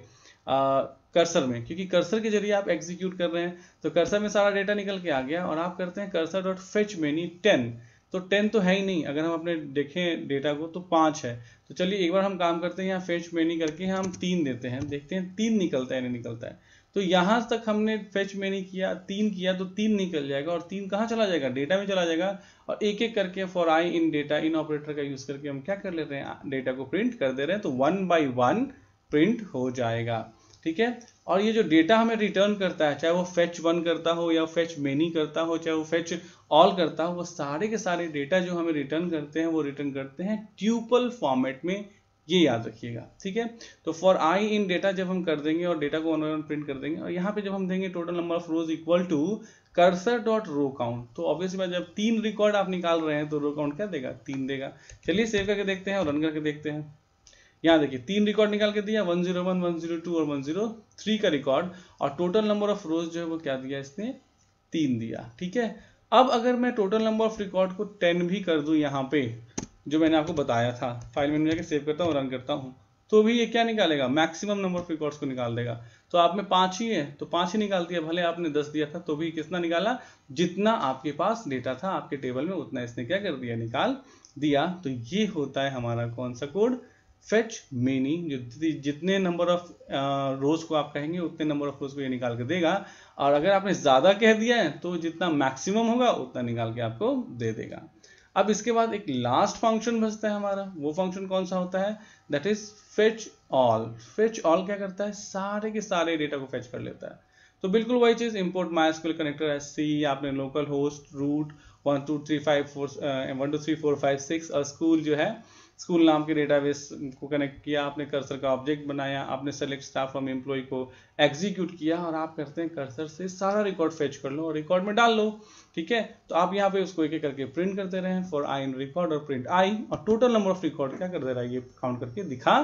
कर्सर में, क्योंकि कर्सर के जरिए आप एग्जीक्यूट कर रहे हैं तो कर्सर में सारा डेटा निकल के आ गया। और आप करते हैं cursor dot fetch many ten, तो टेन तो है ही नहीं, अगर हम अपने देखें डेटा को तो पाँच है। तो चलिए एक बार हम काम करते हैं, यहाँ फेच मेनी करके हम तीन देते हैं, देखते हैं तीन निकलता है नहीं निकलता है। तो यहाँ तक हमने फेच मेनी किया, तीन किया तो तीन निकल जाएगा, और तीन कहाँ चला जाएगा, डेटा में चला जाएगा। और एक एक करके for I in data in operator का यूज करके हम क्या कर ले रहे हैं, डेटा को प्रिंट कर दे रहे हैं। तो वन बाई वन प्रिंट हो जाएगा, ठीक है। और ये जो डेटा हमें रिटर्न करता है, चाहे वो फेच वन करता हो या फेच मेनी करता हो, चाहे वो फेच ऑल करता हो, वो सारे के सारे डेटा जो हमें रिटर्न करते हैं वो रिटर्न करते हैं ट्यूपल फॉर्मेट में, ये याद रखिएगा, ठीक है। तो फॉर आई इन डेटा जब हम कर देंगे और डेटा को वन बाय वन प्रिंट कर देंगे, और यहाँ पे जब हम देंगे total number of rows equal to cursor dot row count, तो ऑब्वियसली बात जब तीन रिकॉर्ड आप निकाल रहे हैं तो रो काउंट क्या देगा, तीन देगा। चलिए सेव करके देखते हैं और रन करके देखते हैं। यहाँ देखिए तीन रिकॉर्ड निकाल के दिया, one zero one, one zero two और वन ज़ीरो थ्री का रिकॉर्ड, और टोटल नंबर ऑफ रोज जो है वो क्या दिया इसने, तीन दिया, ठीक है। अब अगर मैं टोटल नंबर ऑफ रिकॉर्ड को टेन भी कर दूं यहाँ पे, जो मैंने आपको बताया था, फाइल में जाके सेव करता हूँ, रन करता हूँ, तो भी ये क्या निकालेगा, मैक्सिमम नंबर ऑफ रिकॉर्ड्स को निकाल देगा। तो आप में पाँच ही है तो पाँच ही निकाल दिया, भले आपने दस दिया था तो भी कितना निकाला, जितना आपके पास डेटा था आपके टेबल में उतना इसने क्या कर दिया, निकाल दिया। तो ये होता है हमारा कौन सा कोड, फेच मेनी, जो जितने नंबर ऑफ रोज को आप कहेंगे उतने नंबर ऑफ रोज को ये निकाल के देगा। और अगर आपने ज्यादा कह दिया है तो जितना मैक्सिमम होगा उतना निकाल के आपको दे देगा। अब इसके बाद एक लास्ट फंक्शन बचता है हमारा, वो फंक्शन कौन सा होता है, that is fetch all. Fetch all क्या करता है, सारे के सारे डेटा को फेच कर लेता है। तो बिल्कुल वही चीज, import MySQL connector as C, आपने local host root one two three five four one two three four five six और स्कूल जो है स्कूल नाम के डेटाबेस को कनेक्ट किया, आपने कर्सर का ऑब्जेक्ट बनाया, आपने सेलेक्ट स्टाफ फ्रॉम एम्प्लॉय को एग्जीक्यूट किया, और आप करते हैं कर्सर से सारा रिकॉर्ड फेच कर लो और रिकॉर्ड में डाल लो, ठीक है। तो आप यहाँ पे उसको एक एक करके प्रिंट करते रहे हैं, फॉर आई इन रिकॉर्ड और प्रिंट आई, और टोटल नंबर ऑफ रिकॉर्ड क्या कर दे रहा है, ये काउंट करके दिखा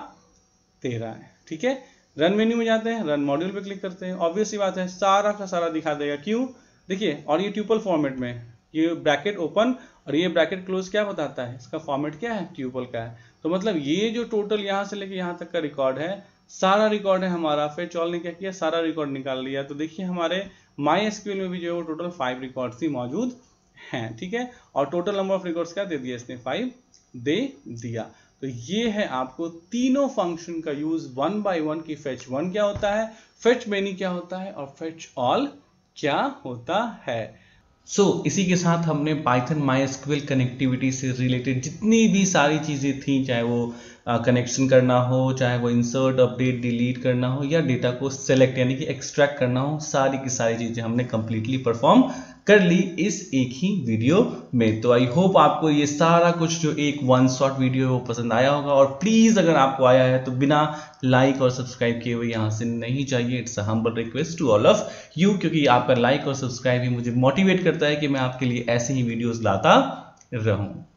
दे रहा है, ठीक है। रन मेन्यू में जाते हैं, रन मॉड्यूल पे क्लिक करते हैं, ऑब्वियस सी बात है सारा का सारा दिखा देगा, क्यों, देखिए, और ये ट्यूपल फॉर्मेट में, ये ब्रैकेट ओपन और ये ब्रैकेट क्लोज क्या बताता है, इसका फॉर्मेट क्या है, ट्यूपल का है। तो मतलब ये जो टोटल यहाँ से लेके यहाँ तक का रिकॉर्ड है, सारा रिकॉर्ड है हमारा। फेच ऑल ने क्या किया, सारा रिकॉर्ड निकाल लिया। तो देखिए हमारे माई एसक्यूएल में भी जो है वो टोटल फाइव रिकॉर्ड्स ही मौजूद हैं, ठीक है। और टोटल नंबर ऑफ रिकॉर्ड्स क्या दे दिया इसने, फाइव दे दिया। तो ये है आपको तीनों फंक्शन का यूज वन बाय वन की, फेच वन क्या होता है, फेच मेनी क्या होता है और फेच ऑल क्या होता है।
सो so, इसी के साथ हमने पाइथन माइस्क्यूएल कनेक्टिविटी से रिलेटेड जितनी भी सारी चीज़ें थी, चाहे वो कनेक्शन uh, करना हो, चाहे वो इंसर्ट अपडेट डिलीट करना हो, या डेटा को सेलेक्ट यानी कि एक्सट्रैक्ट करना हो, सारी की सारी चीज़ें हमने कंप्लीटली परफॉर्म कर ली इस एक ही वीडियो में। तो आई होप आपको ये सारा कुछ जो एक वन शॉट वीडियो है वो पसंद आया होगा। और प्लीज़ अगर आपको आया है तो बिना लाइक और सब्सक्राइब किए हुए यहाँ से नहीं चाहिए। It's a humble request to all of you, क्योंकि आपका लाइक और सब्सक्राइब ही मुझे मोटिवेट करता है कि मैं आपके लिए ऐसे ही वीडियोस लाता रहूं।